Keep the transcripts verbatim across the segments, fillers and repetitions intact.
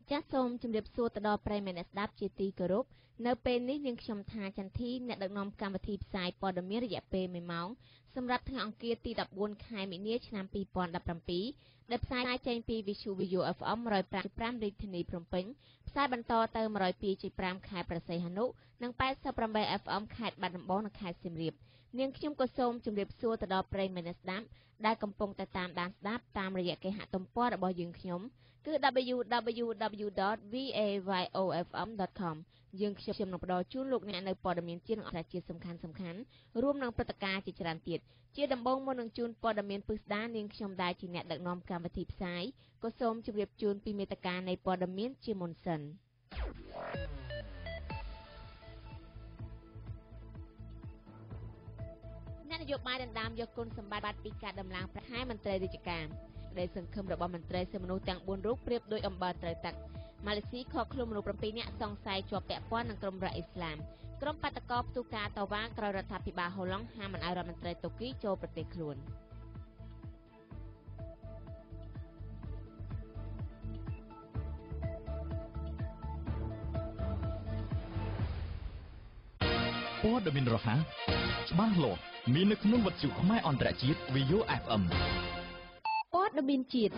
ចាសសូមជម្រាបសួរទៅដល់ប្រិយមិត្តអ្នកស្ដាប់ជាទីគោរពនៅពេលនេះនាងខ្ញុំថាចន្ទធីអ្នកដឹកនាំកម្មវិធីផ្សាយព័ត៌មានរយៈពេលមួយម៉ោងសម្រាប់ថ្ងៃអង្គារទីដប់បួនខែមីនាឆ្នាំពីរពាន់ដប់ប្រាំពីរដែលផ្សាយចេញពីវិទ្យុ VAYO អេហ្វ អេម មួយរយប្រាំប្រាំរាជធានីភ្នំពេញផ្សាយបន្តទៅមួយរយពីរจุดប្រាំខេត្តព្រះសីហនុនិងប៉ែតសិបប្រាំបី អេហ្វ អេម ខេត្តបាត់ដំបងនិងខេត្តសៀមរាបនាងខ្ញុំក៏សូមជម្រាបសួរទៅដល់ប្រិយមិត្តអ្នកស្ដាប់ដែលកំពុងតែតាមដានស្ដាប់តាមរយៈគេហទំព័ររបស់យើងខ្ញុំគឺ double-u double-u double-u dot v a y o f m dot com យើងខ្ញុំនឹងផ្ដល់ជូនលោកអ្នកនៅព័ត៌មានជាតិនិងអន្តរជាតិសំខាន់សំខាន់រួមនឹងព្រឹត្តិការណ៍ជាច្រើនទៀតជាដំបូងមុននឹងជូនព័ត៌មានពិស្ដារនាងខ្ញុំដែលជាអ្នកដឹកនាំកម្មវិធីផ្សាយក៏សូមជម្រាបជូនពីមេត្តានៃព័ត៌មានជាមុនសិនអ្នកនយោបាយដណ្ដើមយកគុណសម្បត្តិពីការដំឡើងប្រាក់ខែមន្ត្រីរាជការដែលសង្ឃឹមរបស់មន្ត្រីសិទ្ធិមនុស្សទាំងបួនរូបប្រៀបដោយអំបិលត្រូវទឹកម៉ាឡេស៊ីខកខ្លួនមនុស្សប្រាំពីរនាក់សង្ស័យជាប់ពាក់ព័ន្ធនឹងក្រុមរដ្ឋអ៊ីស្លាមក្រុមបាតកោផ្ទុះការតវ៉ាក្រោយរដ្ឋាភិបាលហូឡុងហាមមិនឲ្យរដ្ឋមន្ត្រីតូគីចូលប្រទេសខ្លួនព័ត៌មានរហ័សច្បាស់លាស់មាននៅក្នុងវិទ្យុខ្មែរអន្តរជាតិ VAYO អេហ្វ អេមព័ត៌មានជាតិ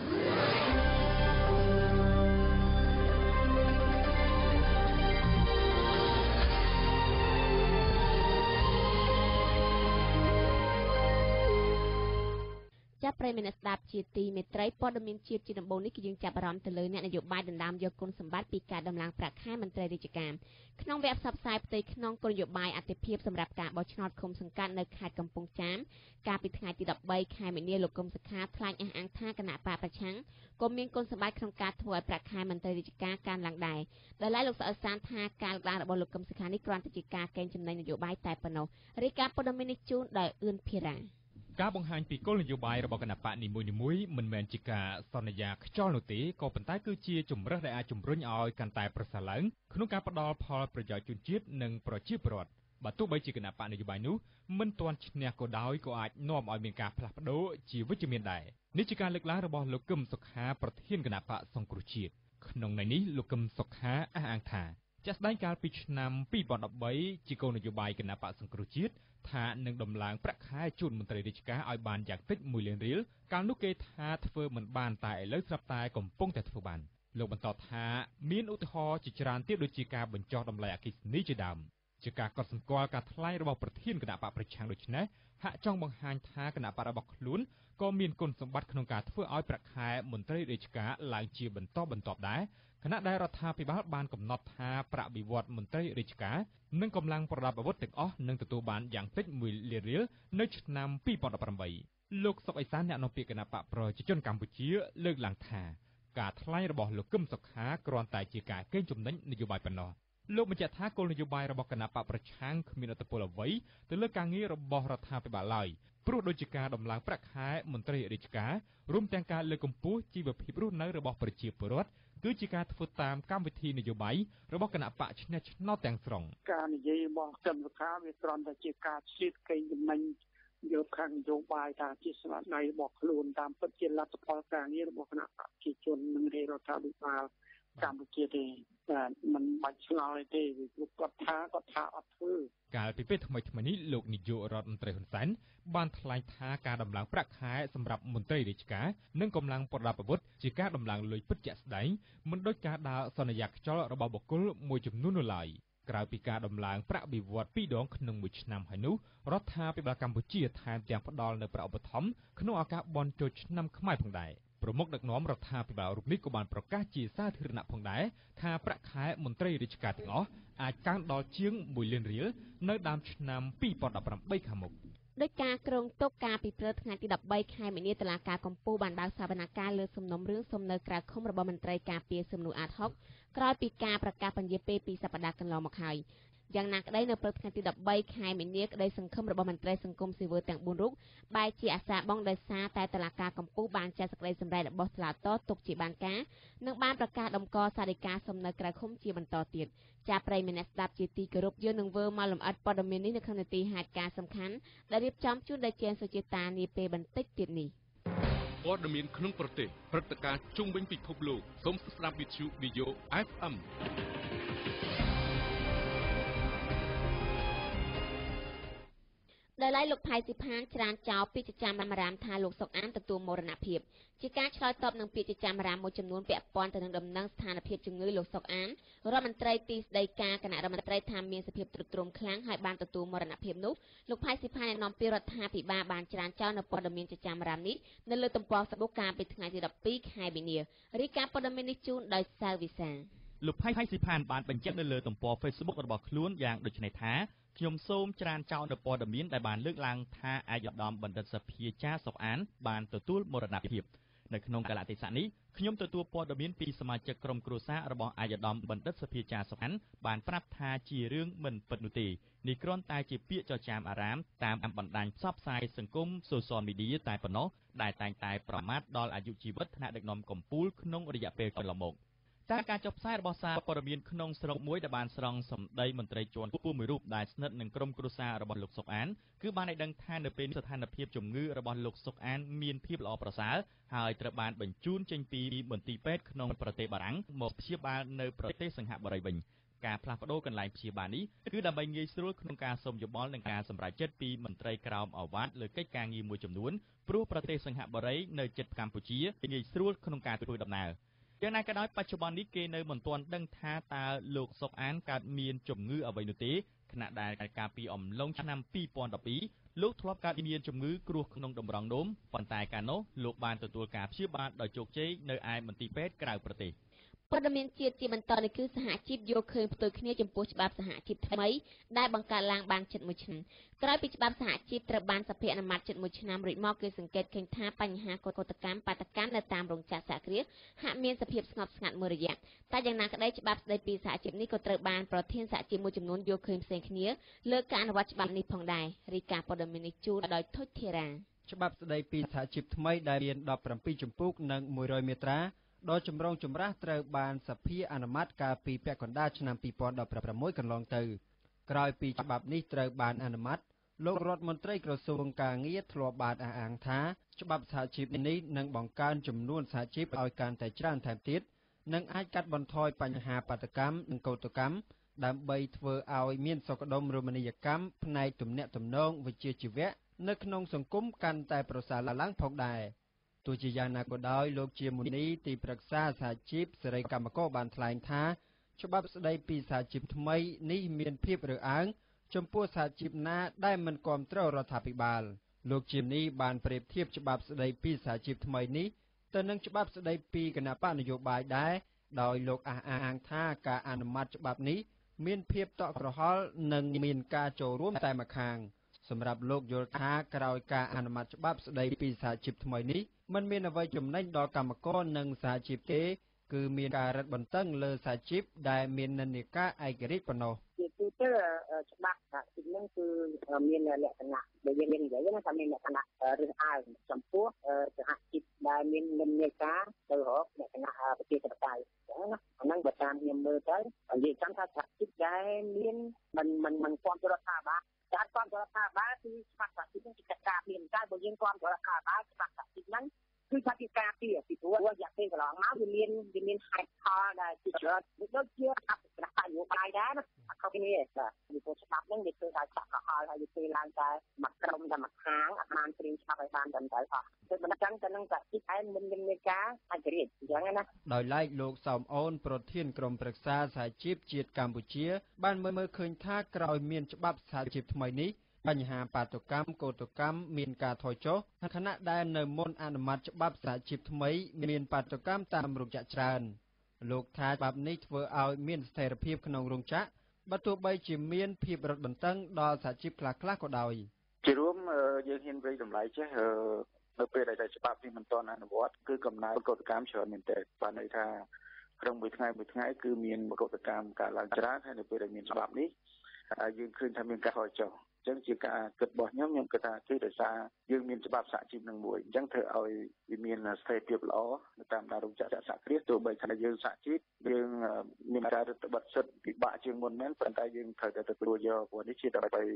ចាប់ប្រិយមិត្តស្ដាប់ជាទីមេត្រីព័ត៌មានជាតិជាដំបូងនេះគឺយើងចាប់អារម្មណ៍ទៅលើអ្នកនយោបាយដណ្ដើមយកគុណសម្បត្តិពីការដំឡើងប្រាក់ខែមន្ត្រីរាជការក្នុងវគ្គផ្សព្វផ្សាយផ្ទៃក្នុងគោលនយោបាយអតិភិបសម្រាប់ការបោះឆ្នោតឃុំសង្កាត់នៅខេត្តកំពង់ចាមកាលពីថ្ងៃទីដប់បីខែមីនាលោកកឹមសុខាថ្លែងអះអាងថាគណៈបកប្រឆាំងក៏មានគុណសម្បត្តិក្នុងការធ្វើឲ្យប្រាក់ខែមន្ត្រីរាជការកើនឡើងដែរដោយឡែកលោកសអសានថាការលើកឡើងរបស់លោកកឹមសុខានេះគ្រាន់តែជាការកេងចំណេញនយោបាយតែប៉ុណ្ណោះរាយការណ៍ព័ត៌មាននេះជូនដោយអឿនភិរាការបង្ហាញពីគោលនយោបាយរបស់គណៈបកនីមួយៗមិនមែនជាការសន្យាខ្យល់នោះទេក៏ប៉ុន្តែគឺជាជំរើសដែលអាចជំរុញឲ្យកាន់តែប្រសើរឡើងក្នុងការផ្ដល់ផលប្រយោជន៍ជូនជាតិនិងប្រជាពលរដ្ឋបើទោះបីជាគណៈបកនយោបាយនោះមិនទាន់ឈ្នះក៏ដោយក៏អាចនាំឲ្យមានការផ្លាស់ប្ដូរជាវិជ្ជមានដែរនេះជាការលើកឡើងរបស់លោកកឹមសុខាប្រធានគណៈបកសង្គ្រោះជាតិក្នុងន័យនេះលោកកឹមសុខាអះអាងថាជាក់ស្ដែងកាលពីឆ្នាំពីរពាន់ដប់បីជាគោលនយោបាយគណៈបកសង្គ្រោះជាតិថានឹងដំឡើងប្រាក់ខែជូនមន្ត្រីរាជការឲ្យបានយ៉ាងតិចមួយលានរៀលកាលនោះគេថាធ្វើមិនបានតែឥឡូវស្រាប់តែកំពុងតែធ្វើបានលោកបន្តថាមានឧទាហរណ៍ជាច្រើនទៀតដូចជាការបញ្ចុះតម្លៃអគ្គិសនីជាដើមជាការកត់សម្គាល់ការថ្លែងរបស់ប្រធានគណៈបកប្រឆាំងដូចនេះហាក់ចង់បង្ហាញថាគណៈបករបស់ខ្លួនក៏មានគុណសម្បត្តិក្នុងការធ្វើឲ្យប្រាក់ខែមន្ត្រីរាជការឡើងជាបន្តបន្ទាប់ដែរគណៈដែលរដ្ឋាភិបាលបានកំណត់ថាប្រាក់បៀវត្សមន្ត្រីរាជការនិងកម្លាំងប្រដាប់អាវុធទាំងអស់នឹងទទួលបានយ៉ាងតិចមួយលានរៀលនៅឆ្នាំពីរពាន់ដប់ប្រាំបីលោកសុកអេសានអ្នកនាំពាក្យគណៈបកប្រជាជនកម្ពុជាលើកឡើងថាការថ្លែងរបស់លោកកឹមសុខាគ្រាន់តែជាការកេងចំណេញនយោបាយប៉ុណ្ណោះលោកបញ្ជាក់ថាគោលនយោបាយរបស់គណៈបកប្រឆាំងគ្មានឥទ្ធិពលអ្វីទៅលើការងាររបស់រដ្ឋាភិបាលឡើយព្រោះដូចជាការដំឡើងប្រាក់ខែមន្ត្រីរាជការរួមទាំងការលើកកម្ពស់ជីវភាពរស់នៅរបស់ប្រជាពលរដ្ឋគឺជាការធ្វើតាមកម្មវិធីនយោបាយរបស់គណៈបកឈ្នះឆ្នោតទាំងស្រុងការនិយាយរបស់កឹមសុខាវាគ្រាន់តែជាការឆ្លៀតកេងចំណេញយកខាងនយោបាយថាជាស្នាដៃរបស់ខ្លួនតាមពិតជាលទ្ធផលការងាររបស់គណៈបកប្រជាជននិងរដ្ឋាភិបាលកម្ពុជាទេបាទมันបាច់ឆ្ងល់ទេវាគាត់ថាគាត់ថាអត់ធ្វើកាលពីពេលថ្មីថ្មីនេះលោកនាយករដ្ឋមន្ត្រីហ៊ុនសែនបានថ្លែងថាការដំឡើងប្រាក់ខែសម្រាប់មន្ត្រីរាជការនិងកម្លាំងប្រដាប់អាវុធជាការដំឡើងលុយពិតជាក់ស្ដែងមិនដូចការដើរសន្យាខ្យល់របស់បុគ្គលមួយចំនួននោះឡើយក្រៅពីការដំឡើងប្រាក់បៀវត្សពីរដងក្នុងមួយឆ្នាំហើយនោះរដ្ឋាភិបាលកម្ពុជាថែមទាំងផ្ដល់នូវប្រាក់ឧបត្ថម្ភក្នុងឱកាសបុណ្យចូលឆ្នាំខ្មែរផងដែរប្រមុខដឹកនាំរដ្ឋាភិបាលរូបនេះក៏បានប្រកាសជាសាធារណៈផងដែរថាប្រាក់ខែមន្ត្រីរាជការទាំងអស់អាចកើនដល់ជាងមួយលានរៀលនៅដើមឆ្នាំពីរពាន់ដប់ប្រាំបីខាងមុខដោយការក្រុងទុកការពីព្រឹកថ្ងៃទីដប់បីខែមីនាតុលាការកំពូលបានបើកសវនកម្មលើសំណុំរឿងសំណើក្រៅឃុំរបស់មន្ត្រីការពារសំណួរអាតហុកក្រោយពីការប្រកាសបញ្ជាពេលពីសប្តាហ៍កន្លងមកហើយយ៉ាងណាក្តីនៅព្រឹកថ្ងៃទីដប់បីខែមីនាក្តីសង្ឃឹមរបស់មន្ត្រីសង្គមស៊ីវិលទាំងបួនរូបបែរជាអាសាបងដោយសារតែតុលាការកំពូលបានចាត់សេចក្តីសម្រេចរបស់តុលាការទុកជាបានការនិងបានប្រកាសដំកល់សារិកាសំណើក្រៅឃុំជាបន្តទៀតចាប្រិយមិត្តអ្នកស្ដាប់ជាទីគោរពយើងនឹងធ្វើមកលម្អិតព័ត៌មាននេះនៅក្នុងនីតិហេតុការណ៍សំខាន់ដែលរៀបចំជូនដោយជេនសុជាតានាពេលបន្តិចទៀតនេះព័ត៌មានក្នុងប្រទេសព្រឹត្តិការណ៍ជុំវិញពិភពលោកសូមស្ដាប់វិទ្យុ V A Y O เอฟ เอ็มដោយឡែកលោកផៃស៊ីផានច្រានចោលពាក្យចចាមអារាមថាលោកសុកអានទទួលមរណភាពជាការឆ្លើយតបនឹងពាក្យចចាមអារាមមួយចំនួនពាក់ព័ន្ធទៅនឹងដំណឹងស្ថានភាពជំងឺលោកសុកអានរដ្ឋមន្ត្រីទីស្តីការគណៈរដ្ឋមន្ត្រីថាមានសភាពទ្រុឌទ្រោមខ្លាំងហើយបានទទួលមរណភាពនោះលោកផៃស៊ីផាននាំពាក្យរដ្ឋាភិបាលបានច្រានចោលនៅព័ត៌មានចចាមអារាមនេះនៅលើទំព័រ Facebook កាលពីថ្ងៃទីដប់ពីរខែមីនារីកាព័ត៌មាននេះជូនដោយសាវវិសាលោកផៃស៊ីផានបានបញ្ជាក់នៅលើទំព័រ Facebook របស់ខ្លួនយ៉ាងដូចនេះថាខ្ញុំសូមច្រានចោលនៅព័ត៌មានដែលបានលើកឡើងថាអាយដាមបណ្ឌិតសភាចាសុកអានបានទទួលមរណភាពនៅក្នុងកលតិស័កនេះខ្ញុំទទួលព័ត៌មានពីសមាជិកក្រុមគ្រួសាររបស់អាយដាមបណ្ឌិតសភាចាសុកអានបានប្រាប់ថាជារឿងមិនពិតនោះទេនេះគ្រាន់តែជាពាក្យចចាមអារាមតាមបណ្ដាញផ្សព្វផ្សាយសង្គម Social Media តែប៉ុណ្ណោះដែលតែងតែប្រមាថដល់អាយុជីវិតថ្នាក់ដឹកនាំកម្ពុជាក្នុងរយៈពេលកន្លងមកតាមការចុះផ្សាយរបស់សារព័ត៌មានក្នុងស្រុកមួយដែលបានស្រង់សម្ដីមន្ត្រីជាន់ខ្ពស់មួយរូបដែលស្និទ្ធនឹងក្រុមគ្រួសាររបស់លោកសុកអានគឺបានឲ្យដឹងថានៅពេលស្ថានភាពជំងឺរបស់លោកសុកអានមានភាពល្អប្រសើរហើយត្រូវបានបញ្ជូនចេញពីមន្ទីរពេទ្យក្នុងប្រទេសបារាំងមកព្យាបាលនៅប្រទេសសិង្ហបុរីវិញការផ្លាស់ប្ដូរកន្លែងព្យាបាលនេះគឺដើម្បីងាយស្រួលក្នុងការសុំយោបល់និងការសម្រេចចិត្តពីមន្ត្រីក្រមអាវ៉ាតលើកិច្ចការងារមួយចំនួនព្រោះប្រទេសសិង្ហបុរីនៅជិតកម្ពុជាងាយស្រួលក្នុងការធ្វើដំណើរយ៉ាងណាក៏ដោយបច្ចុប្បន្ននេះគេនៅមិនទាន់ដឹងថាតើលោកសុកអានកើតមានជំងឺអ្វីនោះទេខណៈដែលកាលពីអំឡុងឆ្នាំពីរពាន់ដប់ពីរលោកធ្លាប់កើតមានជំងឺគ្រោះក្នុងតម្រងនោមប៉ុន្តែកាលនោះលោកបានទទួលការព្យាបាលដោយជោគជ័យនៅឯមន្ទីរពេទ្យក្រៅប្រទេសព័ត៌មានជាតិជាបន្តនេះគឺសហជីពយកឃើញផ្ទុយគ្នាចំពោះច្បាប់សហជីពថ្មីដែលបង្កើតឡើងបានជិតមួយឆ្នាំក្រោយពីច្បាប់សហជីពត្រូវបានសភាអនុម័តជិតមួយឆ្នាំរួចមកគេសង្កេតឃើញថាបញ្ហាកុតកម្មបាតកម្មនៅតាមរោងចក្រសហគ្រាសហាក់មានសភាពស្ងប់ស្ងាត់មួយរយៈតែយ៉ាងណាក្តីច្បាប់ស្តីពីសហជីពនេះក៏ត្រូវបានប្រធានសហជីពមួយចំនួនយកឃើញផ្សេងគ្នាលើការអនុវត្តច្បាប់នេះផងដែររីកាព័ត៌មាននេះជូនដោយថុចធីរាច្បាប់ស្តីពីសហជីពថ្មីដែលមានដប់ប្រាំពីរជំពូកនិងមួយរយមាត្រាដ៏ចម្រូងចម្រាសត្រូវបានសភាអនុម័តកាលពីពាក់កណ្ដាលឆ្នាំពីរពាន់ដប់ប្រាំមួយកន្លងទៅក្រោយពីច្បាប់នេះត្រូវបានអនុម័តលោករដ្ឋមន្ត្រីក្រសួងការងារធ្លាប់បានអះអាងថាច្បាប់សហជីពនេះនឹងបង្កើនចំនួនសហជីពឲ្យកាន់តែច្រើនថែមទៀតនិងអាចកាត់បន្ថយបញ្ហាបាតុកម្មនិងកោតកម្មដើម្បីធ្វើឲ្យមានសុខដុមរមណីយកម្មផ្នែកទំនាក់ទំនងវិជ្ជាជីវៈនៅក្នុងសង្គមកាន់តែប្រសើរឡើងផងដែរទោះជាយ៉ាងណាក៏ដោយលោកជាមុនីទីប្រឹក្សាសហជីពសេរីកម្មករបានថ្លែងថាច្បាប់ស្តីពីសហជីពថ្មីនេះមានភាពរើសអើងចំពោះសហជីពណាដែលមិនគាំទ្ររដ្ឋាភិបាលលោកជាមុនីបានប្រៀបធៀបច្បាប់ស្តីពីសហជីពថ្មីនេះទៅនឹងច្បាប់ស្តីពីគណៈបកនយោបាយដែរដោយលោកអះអាងថាការអនុម័តច្បាប់នេះមានភាពតក់ក្រហល់និងមានការចូលរួមតែម្ខាងសម្រាប់លោកយល់ថាក្រោយការអនុម័តច្បាប់ស្តីពីសហជីពថ្មីនេះมันមានអ្វីចំណេញដល់កម្មករនិងសហជីពទេគឺមានការរឹតបន្តឹងលើសហជីពដែលមាននិន្នាការឯករាជ្យប៉ុណ្ណោះជាទូទៅច្បាប់សហជីពនឹងគឺមានលក្ខណៈដែលយើងនិយាយថាមានលក្ខណៈរើសអើងចំពោះសហជីពដែលមាននិន្នាការទៅរកលក្ខណៈប្រជាធិបតេយ្យអញ្ចឹងណាអាហ្នឹងបើតាមខ្ញុំមើលទៅនិយាយចាំថាសហជីពដែលមានមិនមិនមិនគ្រប់គ្រងរដ្ឋាភិបាលការគ្រប់គ្រងរដ្ឋាភិបាលគឺច្បាប់សហជីពនឹងជាការមានតែបើយើងគ្រប់គ្រងរដ្ឋាភិបាលច្បាប់សហជីពហ្នឹងគឺថាជាការពីពីព្រោះរយៈពេលកន្លងមកវាមានវាមានហេតុផលដែលជាច្រើនដូចជាអភិក្រានយោបាយដែរណាអត់ខុសគ្នាបាទពីព្រោះច្បាប់ហ្នឹងវាធ្វើឲ្យចាក់កុហលហើយវាធ្វើឡើងតែមួយក្រុមតែមួយខាងអត់បានព្រៀងច្បាប់ឲ្យបានត្រឹមត្រូវអស់គឺមិនចឹងទៅនឹងសហជីពឯងមិនមានមានការឯករាជ្យអញ្ចឹងណាដោយឡែកលោកសោមអូនប្រធានក្រុមប្រឹក្សាសហជីពជាតិកម្ពុជាបានមើលឃើញថាក្រោយមានច្បាប់សហជីពថ្មីនេះបញ្ហាបាតុកម្មកោតកម្មមានការថយចុះខណៈដែលនៅមុនអនុម័តច្បាប់សហជីពថ្មីមានបាតុកម្មតាមរោងចក្រច្រើនលោកថាច្បាប់នេះធ្វើឲ្យមានស្ថិរភាពក្នុងរោងចក្របើទោះបីជាមានភាពរឹតបន្តឹងដល់សហជីពខ្លះៗក៏ដោយជារួមយើងហ៊ានវិយតម្លៃចេះនៅពេលដែលច្បាប់នេះមិនទាន់អនុវត្តគឺកំណើនកោតកម្មច្រើនមែនទែនបានន័យថាក្នុងមួយថ្ងៃមួយថ្ងៃគឺមានកោតកម្មកើតឡើងច្រើនហើយនៅពេលដែលមានច្បាប់នេះយើងឃើញថាមានការថយចុះអញ្ចឹងជាការគិតរបស់ខ្ញុំខ្ញុំគិតថាគឺដោយសារយើងមានច្បាប់សហជីពនឹងមួយអញ្ចឹងធ្វើឲ្យវាមានស្ថិរភាពល្អនៅតាមដានរោងចក្រសហគ្រាសទោះបីថាយើងសហជីពយើងមានការរដ្ឋបတ်សិទ្ធិពិបាកជាងមុនមែនប៉ុន្តែយើងត្រូវតែទទួលយកព្រោះនេះជាដើម្បី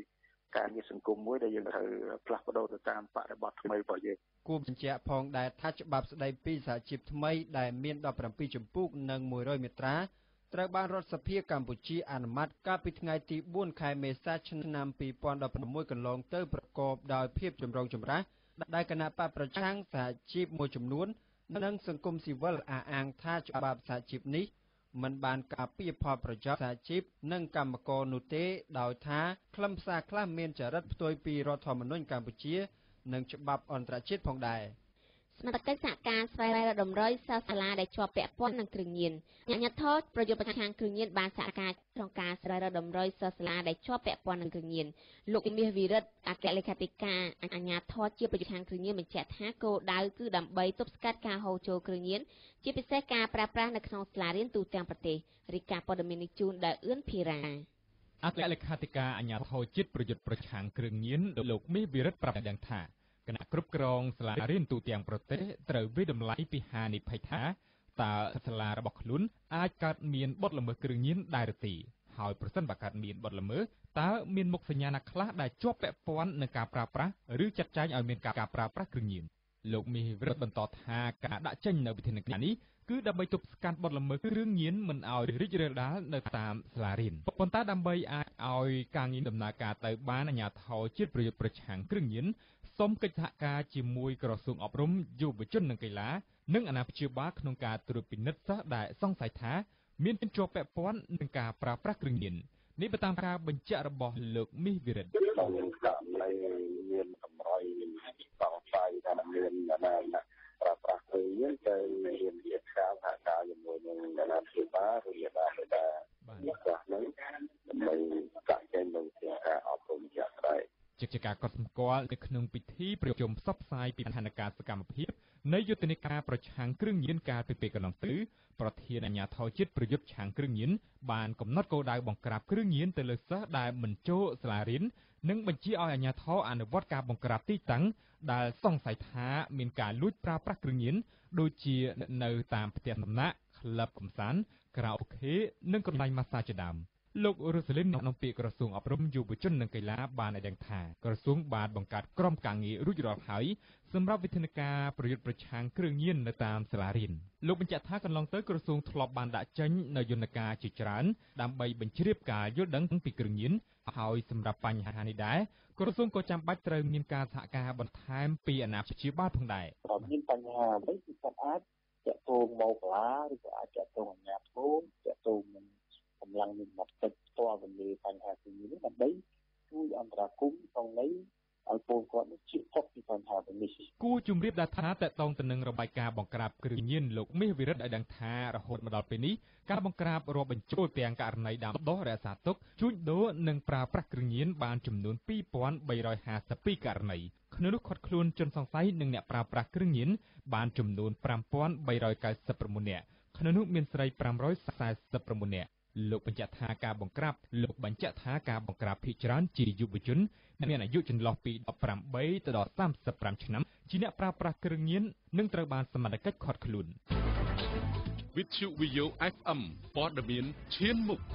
ការងារសង្គមមួយដែលយើងត្រូវផ្លាស់ប្ដូរទៅតាមបរិបទថ្មីរបស់យើងគួរបញ្ជាក់ផងដែរថាច្បាប់ស្តីពីសហជីពថ្មីដែលមានដប់ប្រាំពីរជំពូកនិងមួយរយមាត្រាត្រូវបានរដ្ឋសភាកម្ពុជាអនុម័តកាលពីថ្ងៃទីបួនខែមេសាឆ្នាំពីរពាន់ដប់ប្រាំមួយកន្លងទៅប្រកបដោយភាពចម្រុងចម្រាសដែលគណៈបកប្រឆាំងសហជីពមួយចំនួននិងសង្គមស៊ីវិលអះអាងថាច្បាប់សហជីពនេះមិនបានការពារផលប្រយោជន៍សហជីពនិងកម្មករនោះទេដោយថាខ្លឹមសារខ្លះមានចរិតផ្ទុយពីរដ្ឋធម្មនុញ្ញកម្ពុជានិងច្បាប់អន្តរជាតិផងដែរសមាជិកសហការស្វែងរកតម្រុយសិស្សសាលាដែលជាប់ពាក់ព័ន្ធនឹងគ្រឿងញៀនអាជ្ញាធរប្រយុទ្ធប្រឆាំងគ្រឿងញៀនបានសហការក្នុងការស្វែងរកតម្រុយសិស្សសាលាដែលជាប់ពាក់ព័ន្ធនឹងគ្រឿងញៀនលោកមាសវិរិទ្ធអគ្គលេខាធិការអាជ្ញាធរជាប្រយុទ្ធប្រឆាំងគ្រឿងញៀនបញ្ជាក់ថាគោលដៅគឺដើម្បីទប់ស្កាត់ការហូរចូលគ្រឿងញៀនជាពិសេសការប្រើប្រាស់នៅក្នុងសាលារៀនទូទាំងប្រទេសរីកាព័ត៌មាននេះជូនដោយអឿនភីរ៉ាអគ្គលេខាធិការអាជ្ញាធរជាតិប្រយុទ្ធប្រឆាំងគ្រឿងញៀនលោកមាសវិរិទ្ធប្រាប់ដឹងថាគណៈគ្រប់គ្រងសាលារៀនទូទាំងប្រទេសត្រូវវិតម្លៃពីហានិភ័យថាតើសាលារបស់ខ្លួនអាចកើតមានបទល្មើសគ្រឿងញៀនដែរឬទេហើយប្រសិនបើកើតមានបទល្មើសតើមានមុខសញ្ញាណាខ្លះដែលជាប់ពាក់ព័ន្ធនឹងការប្រើប្រាស់ឬចាត់ចែងឲ្យមានការប្រើប្រាស់គ្រឿងញៀនលោកមាសវិរិទ្ធបន្តថាការដាក់ចេញនៅវិធានការនេះគឺដើម្បីទប់ស្កាត់បទល្មើសគ្រឿងញៀនមិនឲ្យរីករាលដាលនៅតាមសាលារៀនប៉ុន្តែដើម្បីអាចឲ្យការងារដំណើរការទៅបានអាជ្ញាធរជាតិប្រយុទ្ធប្រឆាំងគ្រឿងញៀនសូមកិច្ចសហការជាមួយក្រសួងអប់រំយុវជននិងកីឡានិងអាណាព្យាបាលក្នុងការត្រួតពិនិត្យសិស្សដែលសង្ស័យថាមានជាប់ពាក់ព័ន្ធនឹងការប្រើប្រាស់គ្រឿងញៀននេះបើតាមការបញ្ជាក់របស់លោកមាសវិរិទ្ធក្នុងករណីមានតម្រុយសង្ស័យថាមានណាណាប្រើប្រាស់គ្រឿងញៀនទៅមានវិធានការសហការជាមួយនឹងអាណាព្យាបាលឬអាណាព្យាបាលបាទខ្លះហ្នឹងដើម្បីចាត់ចែងនៅជាការអប់រំជាក់ស្ដែងជាការកត់សម្គាល់នៅក្នុងពិធីប្រជុំផ្សព្វផ្សាយពីផែនការសកម្មភាពនៃយុទ្ធនាការប្រឆាំងគ្រឿងញៀនកាលពីពេលកន្លងទៅប្រធានអាជ្ញាធរជាតិប្រយុទ្ធឆាំងគ្រឿងញៀនបានកំណត់គោលដៅបង្ក្រាបគ្រឿងញៀនទៅលើសិស្សដែលមិនចូលសាលារៀននិងបញ្ជាឲ្យអាជ្ញាធរអនុវត្តការបង្ក្រាបទីតាំងដែលសង្ស័យថាមានការលួចប្រើប្រាស់គ្រឿងញៀនដូចជានៅតាមផ្ទះសំណាក់ក្លឹបកម្សាន្តខារ៉ាអូខេនិងកន្លែងម៉ាស្សាជាដើមលោករ៉ូសាលីនអ្នកនាំពាក្យក្រសួងអប់រំយុវជននិងកីឡាបានឲ្យដឹងថាក្រសួងបានបង្កើតក្រុមការងាររួចរាល់ហើយសម្រាប់វិធានការប្រយុទ្ធប្រឆាំងគ្រឿងញៀននៅតាមសាលារៀនលោកបញ្ជាក់ថាកន្លងទៅក្រសួងធ្លាប់បានដាក់ចេញនូវយន្តការជាច្រើនដើម្បីបញ្ជ្រាបការយល់ដឹងពីគ្រឿងញៀនហើយសម្រាប់បញ្ហានេះដែរក្រសួងក៏ចាំបាច់ត្រូវមានការសហការបន្ថែមពីអាណាព្យាបាលផងដែរបើមានបញ្ហាអ្វីគឺគាត់អាចចាក់ទងមកសាលាឬក៏អាចចាក់ទងអាជ្ញាធរចាក់ទងនឹងកម្លាំងមានមតិផ្ទាល់ទៅលើបញ្ហាទីនេះដើម្បីជួយអន្តរាគមន៍ក្នុងន័យឲ្យពលរដ្ឋនេះជៀសផុតពីបញ្ហានេះគូជំរាបដែរថាតកតងទៅនឹងរបាយការណ៍បង្ក្រាបគ្រឿងញៀនលោកមាសវិរិទ្ធឲ្យដឹងថារហូតមកដល់ពេលនេះការបង្ក្រាបរាប់បញ្ចូលទាំងករណីដាំដុះរក្សាទុកជួញដូរនិងប្រើប្រាស់គ្រឿងញៀនបានចំនួនពីរពាន់បីរយហាសិបពីរករណីក្នុងនោះឃាត់ខ្លួនជនសង្ស័យនិងអ្នកប្រើប្រាស់គ្រឿងញៀនបានចំនួនប្រាំពាន់បីរយเก้าสิบหกនាក់ក្នុងនោះមានស្រីប្រាំរយសែសិបหกនាក់លោកបញ្ជាក់ថាការបង្ក្រាបលោកបញ្ជាក់ថាការបង្ក្រាបភាគច្រើនជាយុវជនមានអាយុចន្លោះពីដប់ប្រាំបីទៅដល់សាមសិបប្រាំឆ្នាំជាអ្នកប្រើប្រាស់គ្រឿងញៀននិងត្រូវបានសមត្ថកិច្ចឃាត់ខ្លួនវិទ្យុ វី โย เอฟ เอ็ม ព័ត៌មានឈានមុខ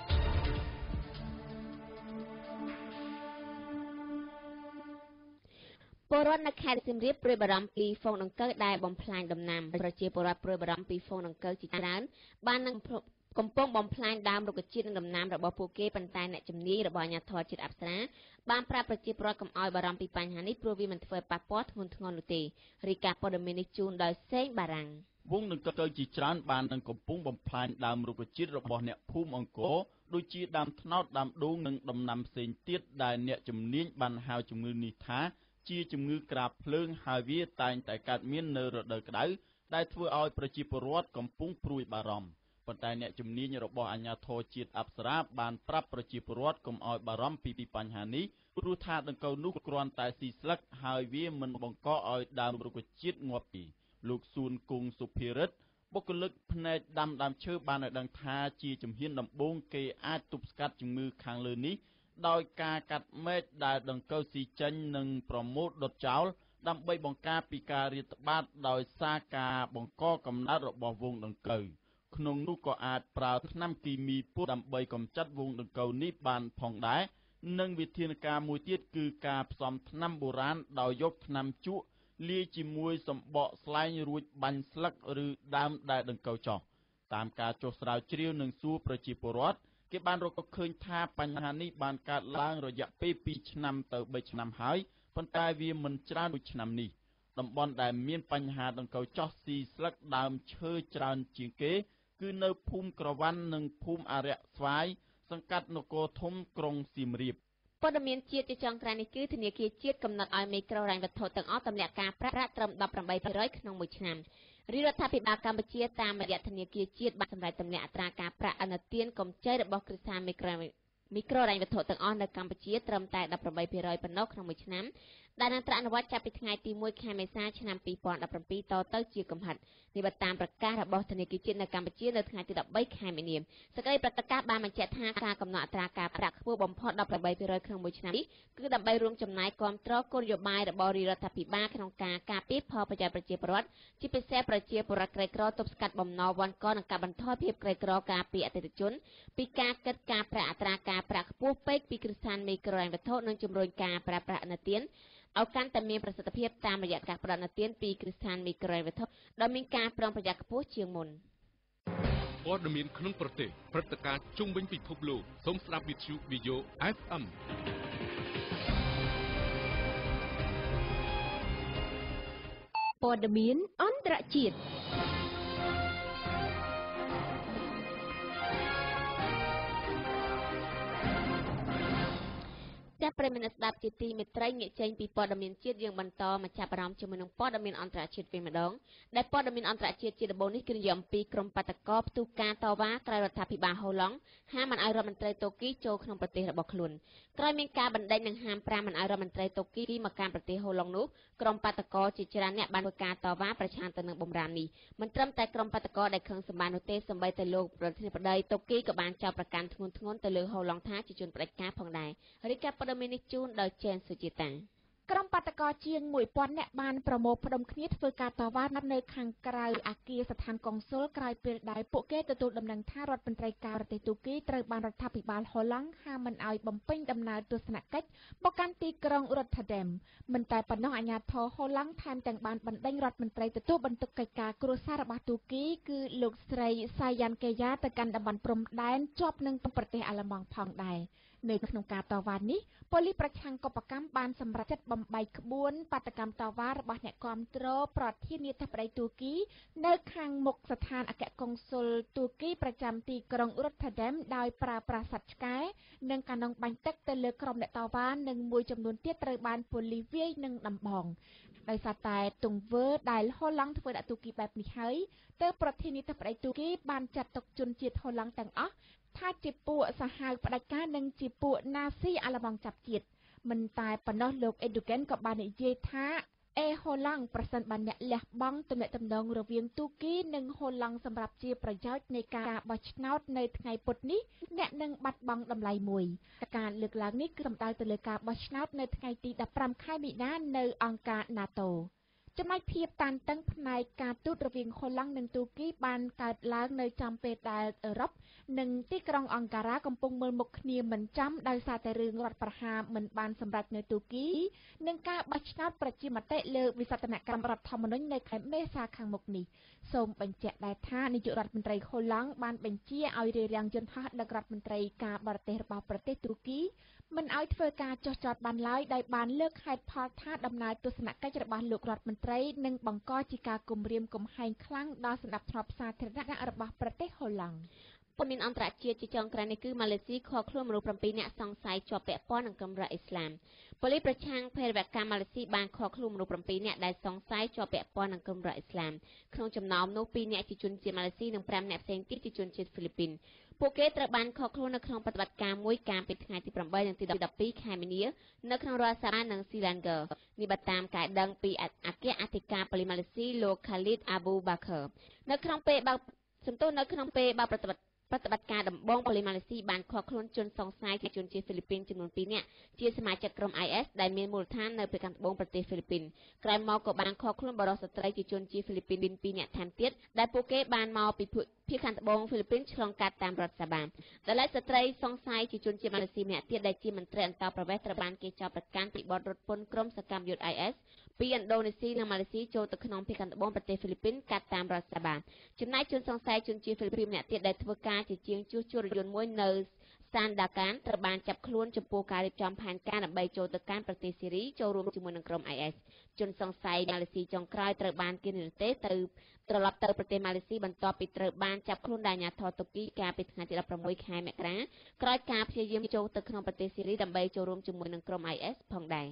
ពលរដ្ឋនៅខេត្តសៀមរាបព្រួយបារម្ភពីហ្វូងដង្កូវដែលបំផ្លាញដំណាំប្រជាពលរដ្ឋព្រួយបារម្ភពីហ្វូងដង្កូវជាច្រើនបាននឹងកំពុងបំផ្លាញដើមរុក្ខជាតិនិងដំណាំរបស់ពួកគេប៉ុន្តែអ្នកជំនាញរបស់អាជ្ញាធរជាតិអប្សរាបានប្រាប់ប្រជាពលរដ្ឋកុំឲ្យបារម្ភពីបញ្ហានេះព្រោះវាមិនធ្វើឲ្យប៉ះពាល់ធ្ងន់ធ្ងរនោះទេរីកាព័ត៌មាននេះជូនដោយសេងបារាំងវងដង្កូវជាច្រើនបាននឹងកំពុងបំផ្លាញដើមរុក្ខជាតិរបស់អ្នកភូមិអង្គរដូចជាដើមត្នោតដើមដូងនិងដំណាំផ្សេងទៀតដែលអ្នកជំនាញបានហៅជំងឺនេះថាជាជំងឺក្រាបភ្លើងហើយវាតែងតែកើតមាននៅរដូវក្តៅដែលធ្វើឲ្យប្រជាពលរដ្ឋកំពុងព្រួយបារម្ភប៉ុន្តែអ្នកជំនាញរបស់អាជ្ញាធរជាតិអប្សរាបានប្រាប់ប្រជាពលរដ្ឋកុំឲ្យបារម្ភពីបញ្ហានេះព្រោះថាដង្កូវនោះគ្រាន់តែស៊ីស្លឹកហើយវាមិនបង្កឲ្យដើមរុក្ខជាតិងាប់ទេលោកសួនគង់សុភារិទ្ធបុគ្គលិកផ្នែកដាំដើមឈើបានឲ្យដឹងថាជាជំហានដំបូងគេអាចទប់ស្កាត់ជំងឺខាងលើនេះដោយការកាត់មែកដែលដង្កូវស៊ីចេញនិងប្រមូលដុតចោលដើម្បីបង្ការពីការរាតត្បាតដោយសារការបង្កកំណើតរបស់វងដង្កូវក្នុងនោះក៏អាចប្រើថ្នាំគីមីពុះដើម្បីកម្ចាត់វងដង្កូវនេះបានផងដែរនិងវិធានការមួយទៀតគឺការផ្សំថ្នាំបុរាណដោយយកថ្នាំជក់លាយជាមួយសម្បកស្លែងរួចបាញ់ស្លឹកឬដើមដែលដង្កូវចុះតាមការចុះស្រាវជ្រាវនិងសួរប្រជាពលរដ្ឋគេបានរកឃើញថាបញ្ហានេះបានកើតឡើងរយៈពេលពីរឆ្នាំទៅបីឆ្នាំហើយប៉ុន្តែវាមិនច្រើនដូចឆ្នាំនេះតំបន់ដែលមានបញ្ហាដង្កូវចុះស៊ីស្លឹកដើមឈើច្រើនជាងគេគឺនៅភូមិក្រវ៉ាន់និងភូមិអរិយស្វាយសង្កាត់នគរធំក្រុងសៀមរាបព័ត៌មានជាតិជាចុងក្រោយនេះគឺធនាគារជាតិកំណត់ឲ្យមីក្រូហិរញ្ញវត្ថុទាំងអស់ទម្លាក់ការប្រាក់ត្រឹម ដប់ប្រាំបីភាគរយ ក្នុងមួយឆ្នាំរាជរដ្ឋាភិបាលកម្ពុជាតាមរយៈធនាគារជាតិបានសម្រេចទម្លាក់អត្រាការប្រាក់ឥណទានកម្ចីរបស់គ្រួសារមីក្រូមីក្រូហិរញ្ញវត្ថុទាំងអស់នៅកម្ពុជាត្រឹមតែ ដប់ប្រាំបីភាគរយ ប៉ុណ្ណោះក្នុងមួយឆ្នាំដែលនឹងត្រូវអនុវត្តចាប់ពីថ្ងៃទីមួយខែមេសាឆ្នាំពីរពាន់ដប់ប្រាំពីរតទៅជាកំហិតនេះបើតាមប្រកាសរបស់ធនាគារជាតិនៅកម្ពុជានៅថ្ងៃទីដប់បីខែមីនាសេចក្តីប្រកាសបានបញ្ជាក់ថាការកំណត់អត្រាការប្រាក់ខ្ពស់បំផុត ដប់ប្រាំបីភាគរយ ក្នុងមួយឆ្នាំនេះគឺដើម្បីរួមចំណែកគាំទ្រគោលនយោបាយរបស់រាជរដ្ឋាភិបាលក្នុងការការពារផលប្រយោជន៍ប្រជាពលរដ្ឋជាពិសេសប្រជាពលរដ្ឋក្រីក្រទប់ស្កាត់បំណុលវ័នកនិងកាត់បន្ថយភាពក្រីក្រការពារអតិថិជនពីការកិត្តការប្រាក់អត្រាការប្រាក់ខ្ពស់ពេកពីគ្រឹះស្ថានមីក្រូហិរញ្ញវត្ថុនិងជំរុញការប្រើប្រាស់ឥណទានឲ្យកាន់តែមានប្រសិទ្ធភាពតាមរយៈការផ្តល់ឥណទានពីគ្រឹះស្ថានមីក្រូហិរញ្ញវត្ថុដែលមានការប្រុងប្រយ័ត្នខ្ពស់ជាងមុនព័ត៌មានក្នុងប្រទេសព្រឹត្តិការណ៍ជុំវិញពិភពលោកសូមស្ដាប់វិទ្យុ វីយ៉ូ អេហ្វ អេមព័ត៌មានអន្តរជាតិចាប់ប្រិយមិត្តស្ដាប់ជាទីមេត្រីងាកចេញពីព័ត៌មានជាតិយើងបន្តមកចាប់អារម្មណ៍ជាមួយនឹងព័ត៌មានអន្តរជាតិវិញម្ដងដែលព័ត៌មានអន្តរជាតិជាដំបូងនេះគឺនិយាយអំពីក្រុមបាតកោផ្ទុះការតវ៉ាក្រោយរដ្ឋាភិបាលហូឡង់ហាមមិនឲ្យរដ្ឋមន្ត្រីតូគីចូលក្នុងប្រទេសរបស់ខ្លួនក្រោយមានការបណ្ដេញនិងហាមប្រាមមិនឲ្យរដ្ឋមន្ត្រីតូគីមកកាន់ប្រទេសហូឡង់នោះក្រុមបាតកោជាច្រើនអ្នកបានធ្វើការតវ៉ាប្រឆាំងទៅនឹងបម្រាមនេះមិនត្រឹមតែក្រុមបាតកោដែលខឹងសម្បាននោះទេសូម្បីតែលោកប្រធានាធិបតីតូគីក៏បានចោទប្រកាន់ធ្ងន់ធ្ងរទៅលើហូឡង់ថាជាជនផ្ដាច់ការផងដែររីកាព័ត៌មាននេះជូនដោយចេនសុជាតាក្រុមបាតកោជាងមួយពាន់នាក់បានប្រមូលផ្ដុំគ្នាធ្វើការតវ៉ានៅខាងក្រៅអគារស្ថានកុងស៊ុលក្រោយពេលដែលពួកគេទទួលដំណឹងថារដ្ឋមន្ត្រីការប្រទេសទូគីត្រូវបានរដ្ឋាភិបាលហូឡង់ហាមមិនឲ្យបំពេញដំណើរទស្សនកិច្ចមកកាន់ទីក្រុងរ៉ូតធែមមិនតែប៉ុណ្ណោះអាជ្ញាធរហូឡង់ថែមទាំងបានបណ្ដេញរដ្ឋមន្ត្រីទទួលបន្ទុកកិច្ចការគ្រួសាររបស់ទូគីគឺលោកស្រីសាយ៉ានកេយ៉ាទៅកាន់តំបន់ព្រំដែនជាប់នឹងប្រទេសអាល្លឺម៉ង់ផងដែរនៅក្នុងការតវ៉ានេះប៉ូលីសប្រឆាំងកុបកម្មបានសម្រេចចិត្តបំបីក្បួនបាតកម្មតវ៉ារបស់អ្នកគាំទ្រប្រធានាធិបតីទូគីនៅខាងមុខស្ថានអគ្គកុងស៊ុលទូគីប្រចាំទីក្រុងរ៉ូតធែមដោយប្រើប្រាស់សត្វឆ្កែនិងកាណុងបាញ់ទឹកទៅលើក្រុមអ្នកតវ៉ានិងមួយចំនួនទៀតត្រូវបានប៉ូលីសវាយនឹងដំបងដោយសារតែទង្វើដែលហូឡង់ធ្វើដាក់ទូគីបែបនេះហើយទើបប្រធានាធិបតីទូគីបានចាត់ទុកជនជាតិហូឡង់ទាំងអស់ថាជាពួកសាហាវផ្ដាច់ការនិងជាពួកណាស៊ីអាល្លឺម៉ង់ចាប់ជាតិមិនតែប៉ុណ្ណោះលោកអេឌូហ្គេនក៏បាននិយាយថាអេហូឡង់ប្រសិនបានអ្នកលះបង់ទំនាក់ទំនងរវាងទូគីនិងហូឡង់សម្រាប់ជាប្រយោជន៍នៃការបោះឆ្នោតនៅថ្ងៃពុធនេះអ្នកនឹងបាត់បង់តម្លៃមួយការលើកឡើងនេះគឺសំដៅទៅលើការបោះឆ្នោតនៅថ្ងៃទីដប់ប្រាំខែមីនានៅអង្គការ NATOចំណែកភាពតានតឹងផ្នែកការទូតរវាងហូឡង់និងទូគីបានកើតឡើងនៅចំពេលដែលអឺរ៉ុបនិងទីក្រុងអង្ការ៉ាកំពុងមើលមុខគ្នាមិនចាំដោយសារតែរឿងរដ្ឋប្រហារមិនបានសម្រេចនៅទូគីនិងការបោះឆ្នោតប្រជាមតិលើវិសោធនកម្មរដ្ឋធម្មនុញ្ញនៅខែមេសាខាងមុខនេះសូមបញ្ជាក់ដែរថានាយករដ្ឋមន្ត្រីហូឡង់បានបញ្ជាឲ្យរារាំងយន្តហោះដឹករដ្ឋមន្ត្រីការបរទេសរបស់ប្រទេសទូគីមិនឲ្យធ្វើការចោះចោតបានឡើយដោយបានលើកហេតុផលថាដំណើរទស្សនកិច្ចរបស់លោករដ្ឋមន្ត្រីនឹងបង្កជាការគំរាមកំហែងខ្លាំងដល់សណ្ដាប់ធ្នាប់សាធារណៈរបស់ប្រទេសហូឡង់ព័ត៌មានអន្តរជាតិជាចុងក្រោយនេះគឺម៉ាឡេស៊ីខកខ្លួនមនុស្សប្រាំពីរនាក់សង្ស័យជាប់ពាក់ព័ន្ធនឹងក្រុមរដ្ឋអ៊ីស្លាមប៉ូលីសប្រឆាំងភេរវកម្មម៉ាឡេស៊ីបានខកខ្លួនមនុស្សប្រាំពីរនាក់ដែលសង្ស័យជាប់ពាក់ព័ន្ធនឹងក្រុមរដ្ឋអ៊ីស្លាមក្នុងចំណោមនោះពីរនាក់ជាជនជាតិម៉ាឡេស៊ីនិងប្រាំនាក់ផ្សេងទៀតជាជនជាតិហ្វីលីពីនពួកគេត្រូវបានខកខ្លួននៅក្នុងប្រតិបត្តិការមួយកាលពីថ្ងៃទីប្រាំបីនិងទីដប់ពីរខែមីនានៅក្នុងរដ្ឋសាបានិងស៊ីឡានហ្គើនេះបើតាមការដឹងពីអគ្គអធិការប៉ូលីសម៉ាឡេស៊ីលោក Khalid Abu Bakr នៅក្នុងពេលបើកសំទោសនៅក្នុងពេលបើកប្រតិបត្តិប្រតិបត្តិការដំបងប៉ូលីសម៉ាឡេស៊ីបានឃាត់ខ្លួនជនសង្ស័យជាជនជាតិហ្វីលីពីនចំនួនពីរនាក់ជាសមាជិកក្រុម ไอ เอส ដែលមានមូលដ្ឋាននៅប្រកាន់ត្បូងប្រទេសហ្វីលីពីនក្រោយមកក៏បានឃាត់ខ្លួនបរិសុទ្ធស្ត្រីជាជនជាតិហ្វីលីពីនពីរនាក់ថែមទៀតដែលពួកគេបានមកពីភាគខាងត្បូងហ្វីលីពីនឆ្លងកាត់តាមរដ្ឋសាបាដែលឡែកស្ត្រីសង្ស័យជាជនជាតិម៉ាឡេស៊ីម្នាក់ទៀតដែលជាមន្ត្រីអន្តោប្រវេសន៍ត្រូវបានគេចោទប្រកាន់ពីបទរត់ពន្ធក្រុមសកម្មយុទ្ធ ไอ เอส ពីឥណ្ឌូនេស៊ីនិងម៉ាឡេស៊ីចូលទៅក្នុងភាគខាងត្បូងប្រទេសហ្វីលីពីនកាត់តាមរដ្ឋសាបាចំណែកជនសង្ស័យជនជាតិហ្វីលីពីនម្នាក់ទៀតដែលធ្វើការជាជាងជួសជុលរថយន្តមួយនៅសានដាកានត្រូវបានចាប់ខ្លួនចំពោះការរៀបចំផែនការដើម្បីចូលទៅកាន់ប្រទេសសេរីចូលរួមជាមួយនឹងក្រុម ไอ เอส ជនសង្ស័យម៉ាឡេស៊ីចុងក្រោយត្រូវបានគេនិរទេសទៅត្រឡប់ទៅប្រទេសម៉ាឡេស៊ីបន្ទាប់ពីត្រូវបានចាប់ខ្លួនដោយអាជ្ញាធរតុកីកាលពីថ្ងៃទីដប់ប្រាំមួយខែមករាក្រោយការព្យាយាមចូលទៅក្នុងប្រទេសសេរីដើម្បីចូលរួមជាមួយនឹងក្រុម ไอ เอส ផងដែរ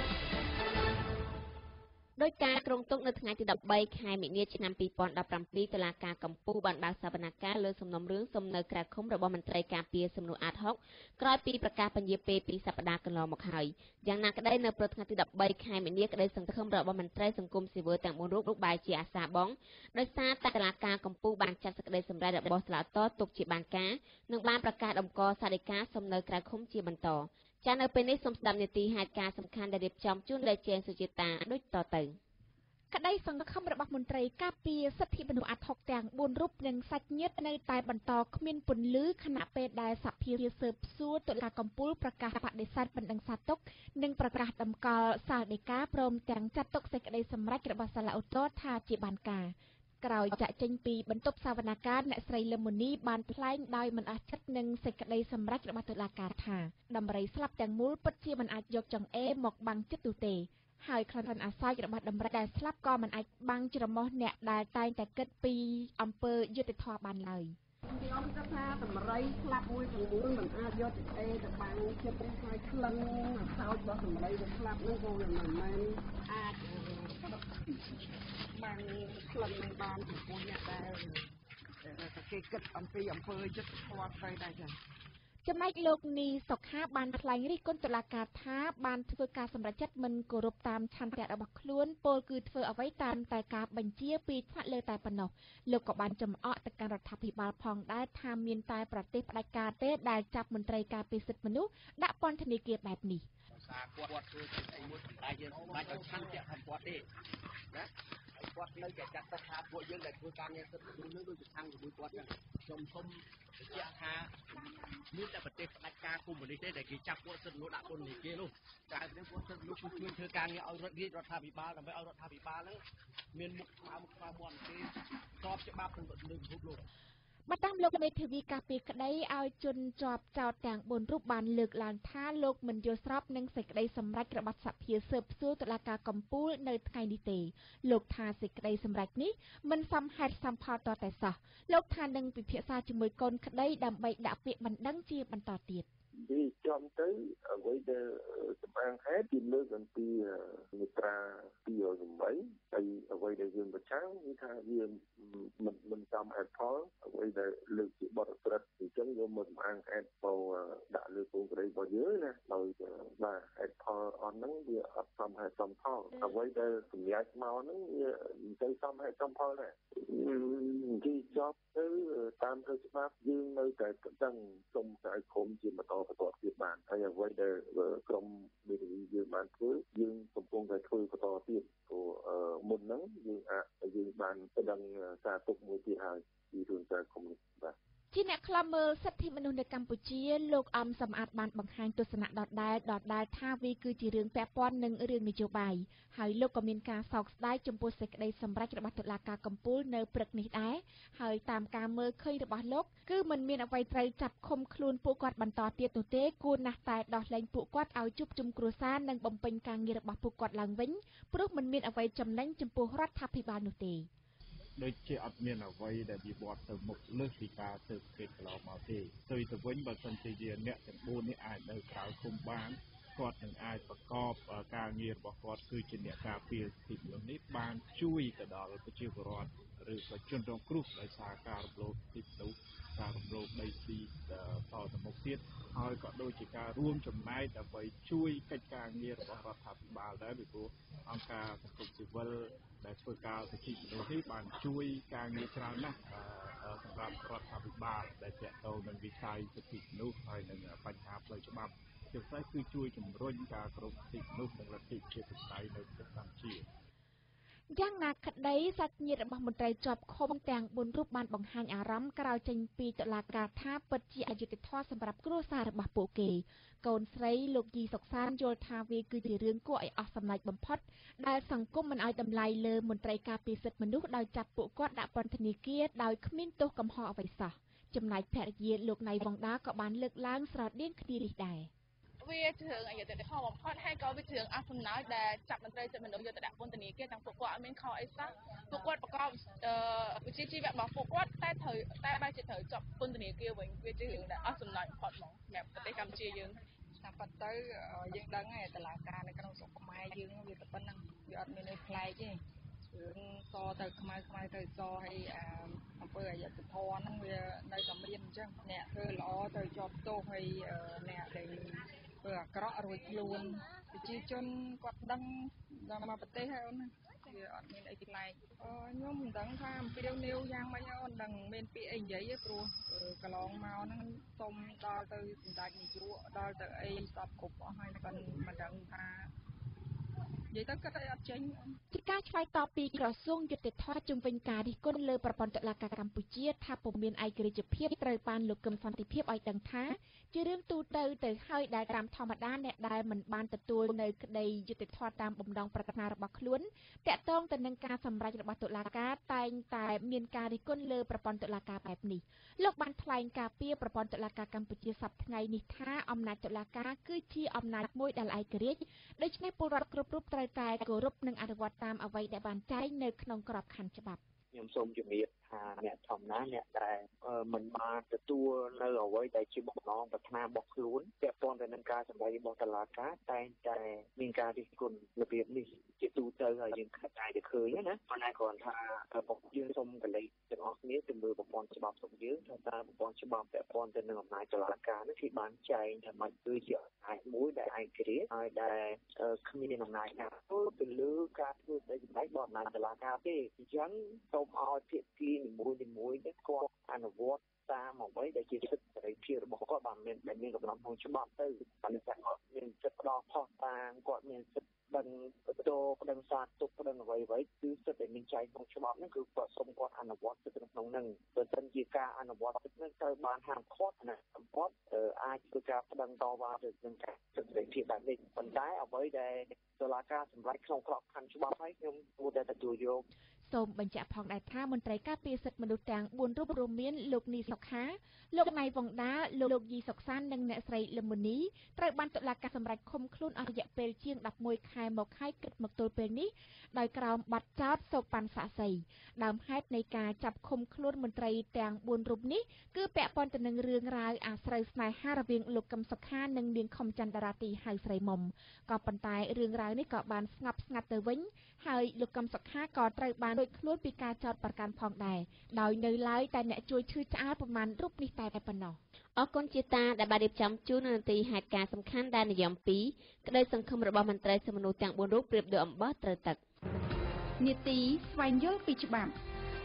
ដោយការគ្រងទុកនៅថ្ងៃទីដប់បីខែមិនិនាឆ្នាំពីរពាន់ដប់ប្រាំពីរតុលាការកំពូលបានបើកសវនកម្មលើសំណុំរឿងសុំនៅក្រៅឃុំរបស់មន្ត្រីការពារសំណួរអាតហុកក្រោយពីប្រកាសពន្យាពេលពីសប្តាហ៍កន្លងមកហើយយ៉ាងណាក្តីនៅព្រឹកថ្ងៃទីដប់បីខែមិនិនាក្តីសង្ឃឹមរបស់មន្ត្រីសង្គមស៊ីវិលទាំងបួនរូបបែរជាអាសាបងដោយសារតែតុលាការកំពូលបានចាត់សេចក្តីសម្រេចរបស់សាលាឧទ្ធរទុកជាបានការនិងបានប្រកាសតម្កល់សាធិការសុំនៅក្រៅឃុំជាបន្តចា៎នៅពេលនេះសូមស្ដាប់នីតិហេតុការណ៍សំខាន់ដែលរៀបចំជូនដោយជេនសុជាតាដូចតទៅក្តីសង្ឃឹមរបស់មន្ត្រីការពារសិទ្ធិមនុស្សអាត់ហុកទាំងបួនរូបនិងសាច់ញាតិនៅតែបន្តគ្មានពន្លឺខណៈពេលដែលសភាស៊ើបសួរតុលាការកំពូលប្រកាសបដិសេធបណ្ដឹងសាទុកនិងប្រកាសតម្កល់សាលដីកាព្រមទាំងចាត់ទុកសេចក្តីសម្រេចរបស់សាលាឧទ្ធរថាជាបានការក្រោយចាក់ចេញពីបន្ទប់សវនកម្មអ្នកស្រីលឹមមុនីបានថ្លែងដោយមិនអស់ចិត្តនឹងសេចក្តីសម្រេចរបស់តុលាការថាដំរីស្លាប់ទាំងមូលពិតជាមិនអាចយកចង្អេរមកបាំងចិត្តទូទេហើយក្លិនអាស្រ័យរបស់ដំរីដែលស្លាប់ក៏មិនអាចបាំងច្រមុះអ្នកដែលតែងតែគិតពីអំពើយុត្តិធម៌បានឡើយខ្ញុំគិតថាដំរីស្លាប់មួយទាំងមូលមិនអាចយកចង្អេរទៅបាំងចិត្តទេហើយក្លិនអាស្រ័យរបស់ដំរីដែលស្លាប់នោះក៏មិនមែនអាចបាំងក្លិនបានចំពោះអ្នកដែលគេគិតអំពីអំពើយុត្តិធម៌ស្ដីដែរចា៎ចំណែកលោកនីសុខាបានថ្លែងរិះគន់តុលាការថាបានធ្វើការសម្រេចចិត្តមិនគោរពតាមឆន្ទៈរបស់ខ្លួនពលគឺធ្វើអ្វីតាមតែការបញ្ជាពីថ្នាក់លើតែប៉ុណ្ណោះលោកក៏បានចំអកទៅកាន់រដ្ឋាភិបាលផងដែរថាមានតែប្រទេសផ្ដាច់ការទេដែលចាប់មន្ត្រីការពារសិទ្ធិមនុស្សដាក់ពន្ធនាគារបែបនេះសារគាត់គាត់ធ្វើអីមួយតែយើងមិនបាច់ឲ្យឆន្ទៈរបស់គាត់ទេណាគាត់នៅតែចាត់ទុកថាពួកយើងដែលធ្វើការងារសិទ្ធិមនុស្សនឹងដូចជាខាងជាមួយគាត់ចឹងខ្ញុំសូមបញ្ជាក់ថាមានតែប្រទេសផ្ដាច់ការកុម្មុយនីសទេដែលគេចាប់ពួកសិទ្ធិមនុស្សដាក់ពន្ធនាគារនោះតែពួកសិទ្ធិមនុស្សគឺជួយធ្វើការងារឲ្យរដ្ឋរាជរដ្ឋាភិបាលដើម្បីឲ្យរដ្ឋាភិបាលហ្នឹងមានមុខខ្មៅមុខខ្មៅមាត់ទេស្របច្បាប់ក្នុងលើពិភពលោកបតាមលោកមេធាវីការពារក្តីឲ្យជនជាប់ចោទទាំងបួនរូបបានលើកឡើងថាលោកមិនយល់ស្របនឹងសេចក្តីសម្រេចរបស់សភាស៊ើបសួរតុលាការកំពូលនៅថ្ងៃនេះទេលោកថាសេចក្តីសម្រេចនេះមិនសមហេតុសមផលទាល់តែសោះលោកថានឹងពិភាក្សាជាមួយកូនក្តីដើម្បីដាក់ពាក្យបណ្ដឹងជាបន្តទៀតវាចំទៅអ្វីដែលសម្អាងហេតុពីលើកអំពីមាត្រាពីររំបីហើយអ្វីដែលយើងប្រឆាំងគឺថាវាមិនមិនសមហេតុផលអ្វីដែលលើកជាបទត្រិតអញ្ចឹងយកមកសម្អាងហេតុផលដាក់លើកូនក្តីរបស់យើងណាដោយបាទហេតុផលអស់ហ្នឹងវាអត់សមហេតុសមផលអ្វីដែលសម្រាប់មកហ្នឹងវាមិនទៅសមហេតុសមផលដែរនិយាយចប់ទៅតាមផ្លូវច្បាប់យើងនៅតែដឹងសុំតែគុំជាបន្តបន្តទៀតបានហើយអ្វីដែលក្រុមមេធាវីយើងបានធ្វើយើងកំពុងតែធ្វើបន្តទៀតព្រោះមុនហ្នឹងយើងអាចយើងបានប្តឹងសារទុកមួយទៀតហើយពីរឿងការគុំនេះបាទជាអ្នកខ្លាំមើលសិទ្ធិមនុស្សនៅកម្ពុជាលោកអំសំអាតបានបង្ហាញទស្សនៈដដែលដដែលថាវាគឺជារឿងពាក់ព័ន្ធនឹងរឿងនយោបាយហើយលោកក៏មានការសោកស្ដាយចំពោះសេចក្តីសម្រេចរបស់តុលាការកំពូលនៅព្រឹកនេះដែរហើយតាមការមើលឃើញរបស់លោកគឺមិនមានអ្វីត្រូវចាប់ឃុំខ្លួនពួកគាត់បន្តទៀតនោះទេគួរណាស់តែដោះលែងពួកគាត់ឲ្យជួបជុំគ្រួសារនិងបំពេញការងាររបស់ពួកគាត់ឡើងវិញព្រោះមិនមានអ្វីចំណេញចំពោះរដ្ឋាភិបាលនោះទេដូចជាអត់មានអ្វីដែលវិវត្តទៅមុខលើសពីការស៊ើបអង្កេតកន្លងមកទេទៅទៅវិញបើសិនជាអ្នកទាំងបួននេះអាចនៅក្រៅឃុំបានគាត់នឹងអាចប្រកបការងាររបស់គាត់គឺជាអ្នកការពារសិទ្ធិមនុស្សនេះបានជួយទៅដល់ប្រជាពលរដ្ឋឬក៏ជនរងគ្រោះដោយសារការរំលោភសិទ្ធិមនុស្សការរំលោភដីធ្លីតទៅមុខទៀតហើយក៏ដូចជាការរួមចំណែកដើម្បីជួយកិច្ចការងាររបស់រដ្ឋាភិបាលដែរពីព្រោះអង្គការសង្គមស៊ីវិលដែលធ្វើការសិទ្ធិមនុស្សនេះបានជួយការងារច្រើនណាស់សម្រាប់រដ្ឋាភិបាលដែលទាក់ទងនឹងវិស័យសិទ្ធិមនុស្សហើយនឹងបញ្ហាផ្លូវច្បាប់ជាពិសេសគឺជួយជំរុញការគោរពសិទ្ធិមនុស្សនិងលទ្ធិប្រជាធិបតេយ្យនៅប្រទេសកម្ពុជាយ៉ាងណាក្តីសាច់ញាតិរបស់មន្ត្រីជាប់ឃុំទាំងបួនរូបបានបង្ហាញអារម្មណ៍ក្រោយចេញពីតុលាការថាពិតជាអយុត្តិធម៌សម្រាប់គ្រួសាររបស់ពួកគេកូនស្រីលោកយីសុកសានយល់ថាវាគឺជារឿងគួរឲ្យអស់សំណើចបំផុតដែលសង្គមមិនឲ្យតម្លៃលើមន្ត្រីការពារសិទ្ធិមនុស្សដោយចាប់ពួកគាត់ដាក់ពន្ធនាគារដោយគ្មានទោសកំហុសអ្វីសោះចំណែកភរិយាលោកណៃវងដាក៏បានលើកឡើងស្រដៀងគ្នានេះដែរវាជារឿងអយុត្តិធម៌បំផុតហើយក៏វាជារឿងអសំណើចដែលចាប់មន្ត្រីសិទ្ធិមនុស្សយកទៅដាក់ពន្ធនាគារទាំងពួកគាត់អត់មានខុសអីសោះពួកគាត់ប្រកបវិជ្ជាជីវៈរបស់ពួកគាត់តែត្រូវតែបែរជាត្រូវជាប់ពន្ធនាគារវិញវាជារឿងដែលអសំណើចបំផុតហ្មងសម្រាប់ប្រទេសកម្ពុជាយើងតាមពិតទៅយើងដឹងហើយតុលាការនៅក្នុងស្រុកខ្មែរយើងវាតែប៉ុណ្្នឹងវាអត់មានអីប្លែកទេរឿងសទៅខ្មៅខ្មៅទៅសហើយអំពើអយុត្តិធម៌ហ្នឹងវានៅតែមានអញ្ចឹងអ្នកធ្វើល្អទៅជាប់ទោសហើយអ្នកដែលធ្វើអាក្រក់រួចខ្លួនប្រជាជនគាត់ដឹងដល់មកប្រទេសហើយអូនវាអត់មានអីប្លែកខ្ញុំមិនដឹងថាអំពីនាវយ៉ាងម៉េចអូនដឹងមានពាក្យអីនិយាយទេព្រោះកន្លងមកហ្នឹងសុំដល់ទៅសម្ដេចនាយកដល់ទៅអីសពគ្រប់អស់ហើយគាត់មិនដឹងថានិយាយទៅគាត់អត់ចេញជាការឆ្លើយតបពីក្រសួងយុតិធធម៌ជំវិញការរិះគន់លើប្រព័ន្ធតុលាការកម្ពុជាថាពុំមានឯករាជ្យភាពត្រូវបានលោកកឹមសន្តិភាពឲ្យដឹងថាជារឿងទូទៅទៅហើយដែលតាមធម្មតាអ្នកដែលមិនបានទទួលនៅក្តីយុតិធធម៌តាមបំណងប្រាថ្នារបស់ខ្លួនតាក់ទងទៅនឹងការសម្រេចរបស់តុលាការតែងតែមានការរិះគន់លើប្រព័ន្ធតុលាការបែបនេះលោកបានថ្លែងការពីប្រព័ន្ធតុលាការកម្ពុជាសប្តាហ៍ថ្ងៃនេះថាអំណាចតុលាការគឺជាអំណាចមួយដែលឯករាជ្យដូច្នេះពលរដ្ឋគ្រប់រូបត្រូវតែគោរពនិងអនុវត្តតាមអ្វីដែលបានចែងនៅក្នុងក្របខ័ណ្ឌច្បាប់ខ្ញុំសូមជម្រាបថាអ្នកធម្មតាអ្នកដែលមិនបានទទួលនៅអ្វីដែលជាបំណងប្រាថ្នារបស់ខ្លួនពាក់ព័ន្ធទៅនឹងការសម្ដែងរបស់តុលាការតែងតែមានការរិះគន់របៀបនេះជាទូទៅហើយយើងខិតតែឃើញណាប៉ុន្តែគ្រាន់ថាពួកយើងសូមកលេចទាំងអស់គ្នាទៅមើលប្រព័ន្ធច្បាប់របស់យើងថាតើប្រព័ន្ធច្បាប់ពាក់ព័ន្ធទៅនឹងអំណាចតុលាការនេះគេបានចែងថាម៉េចគឺជាអំណាចមួយដែលឯករាជ្យហើយដែលគ្មានអំណាចណាទៅលើការធ្វើសេចក្តីរបស់អំណាចតុលាការទេអញ្ចឹងសូមឲ្យភាគីនីមួយៗនេះគាត់អនុវត្តតាមអ្វីដែលជាសិទ្ធិសេរីភាពរបស់គាត់បានមានដែលមានកំណត់ក្នុងច្បាប់ទៅបានតែគាត់មានសិទ្ធិផ្ដល់ផុសតាងគាត់មានសិទ្ធិដឹងតោដឹងសារទុកដឹងអ្វីអ្វីគឺសិទ្ធិដែលមានចែងក្នុងច្បាប់ហ្នឹងគឺគាត់សូមគាត់អនុវត្តសិទ្ធិក្នុងហ្នឹងបើមិនជាការអនុវត្តសិទ្ធិហ្នឹងត្រូវបានហាមឃាត់ណាសម្បត្តិអាចធ្វើការប្តឹងតវ៉ាទៅនឹងការសិទ្ធិសេរីភាពបែបនេះប៉ុន្តែអ្វីដែលតុលាការសម្រេចក្នុងក្របខ័ណ្ឌច្បាប់ហើយខ្ញុំគួរតែទទួលយកសូមបញ្ជាក់ផងដែរថាមន្ត្រីការពារសិទ្ធិមនុស្សទាំងបួនរូបរួមមានលោកនីសុខាលោកណៃវងដាលោកយីសុកសាននិងអ្នកស្រីលឹមមុនីត្រូវបានតុលាការសម្រេចឃុំខ្លួនអស់រយៈពេលជាងដប់មួយខែមកហើយគិតមកទល់ពេលនេះដោយក្រោមបទចោទសោកប៉ាន់សាក់សីដើមហេតុនៃការចាប់ឃុំខ្លួនមន្ត្រីទាំងបួនរូបនេះគឺពាក់ព័ន្ធទៅនឹងរឿងរ៉ាវអាស្រូវស្នេហារវាងលោកកឹមសុខានិងនាងខំចន្ទរាទីហៅស្រីមុំក៏ប៉ុន្តែរឿងរ៉ាវនេះក៏បានស្ងប់ស្ងាត់ទៅវិញហើយលោកកឹមសុខាក៏ត្រូវបានរួចខ្លួនពីការចោទប្រកាន់ផងដែរដោយនៅឡើយតែអ្នកជួយឈឺឆ្អាលប្រមាណរូបនេះតែប៉ុណ្ណោះអរគុណជាតាដែលបានរៀបចំជូននៅនាទីហេតុការណ៍សំខាន់ដែលនិយមពីរក្តីសង្ឃឹមរបស់មន្ត្រីសិទ្ធិមនុស្សទាំងបួនរូបប្រៀបដូចអំបោះត្រូវទឹកនីតិស្វែងយល់ពីច្បាប់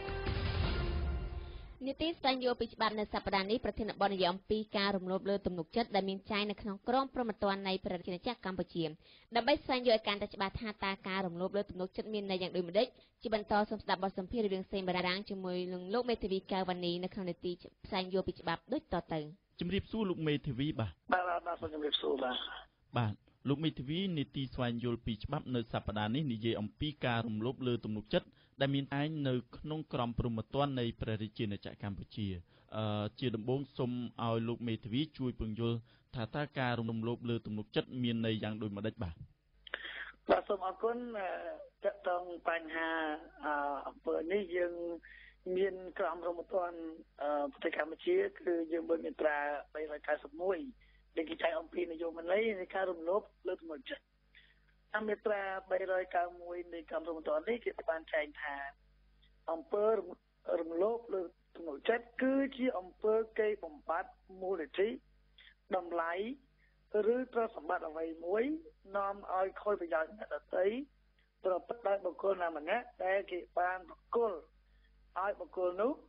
នីតិស្វែងយល់ពីច្បាប់នៅសប្តាហ៍នេះប្រធានបទនិយមពីការរំលោភលើទំនុកចិត្តដែលមានចែងនៅក្នុងក្រមព្រហ្មទណ្ឌនៃព្រះរាជាណាចក្រកម្ពុជាដើម្បីស្វែងយល់ឲ្យកាន់តែច្បាស់ថាតើការរំលោភលើទំនុកចិត្តមានន័យយ៉ាងដូចម្តេចជាបន្តសូមស្ដាប់បទសម្ភាសន៍រវាងសេងបារាំងជាមួយនឹងលោកមេធាវីកៅវ៉ានីនៅក្នុងនីតិស្វែងយល់ពីច្បាប់ដូចតទៅជំរាបសួរលោកមេធាវីបាទបាទបាទសូមជំរាបសួរបាទបាទលោកមេធាវីនីតិស្វែងយល់ពីច្បាប់នៅសប្តាហ៍នេះនិយាយអំពីការរំលោភលើទំនុកចិត្តដែលមានឯងនៅក្នុងក្រមព្រហ្មទណ្ឌនៃព្រះរាជាណាចក្រកម្ពុជាអឺជាដំបូងសូមឲ្យលោកមេធាវីជួយពន្យល់ថាតើការរំលោភលើទំនុកចិត្តមានន័យយ៉ាងដូចម្តេចបាទបាទសូមអរគុណតើតើបញ្ហាអំពើនេះយើងមានក្រមព្រហ្មទណ្ឌប្រទេសកម្ពុជាគឺយើងមើលមាត្រាបីរយកៅសិបមួយដែលគេចែងអំពីនយោបាយនៃការរំលោភលើទំនុកចិត្តតាមមាត្រាបីរយកៅមួយនៃក្រមព្រហ្មទណ្ឌនេះគេបានចែងថាអំពើរំលោភលើទំនុកចិត្តគឺជាអំពើគេបំបត្តិមូលនិធិតម្លៃឬទ្រព្យសម្បត្តិអ្វីមួយនាំឲ្យខូចប្រយោជន៍អ្នកដទៃប្រព្រឹត្តដោយបុគ្គលណាម្នាក់ដែលគេបានប្រគល់ឲ្យបុគ្គលនោះ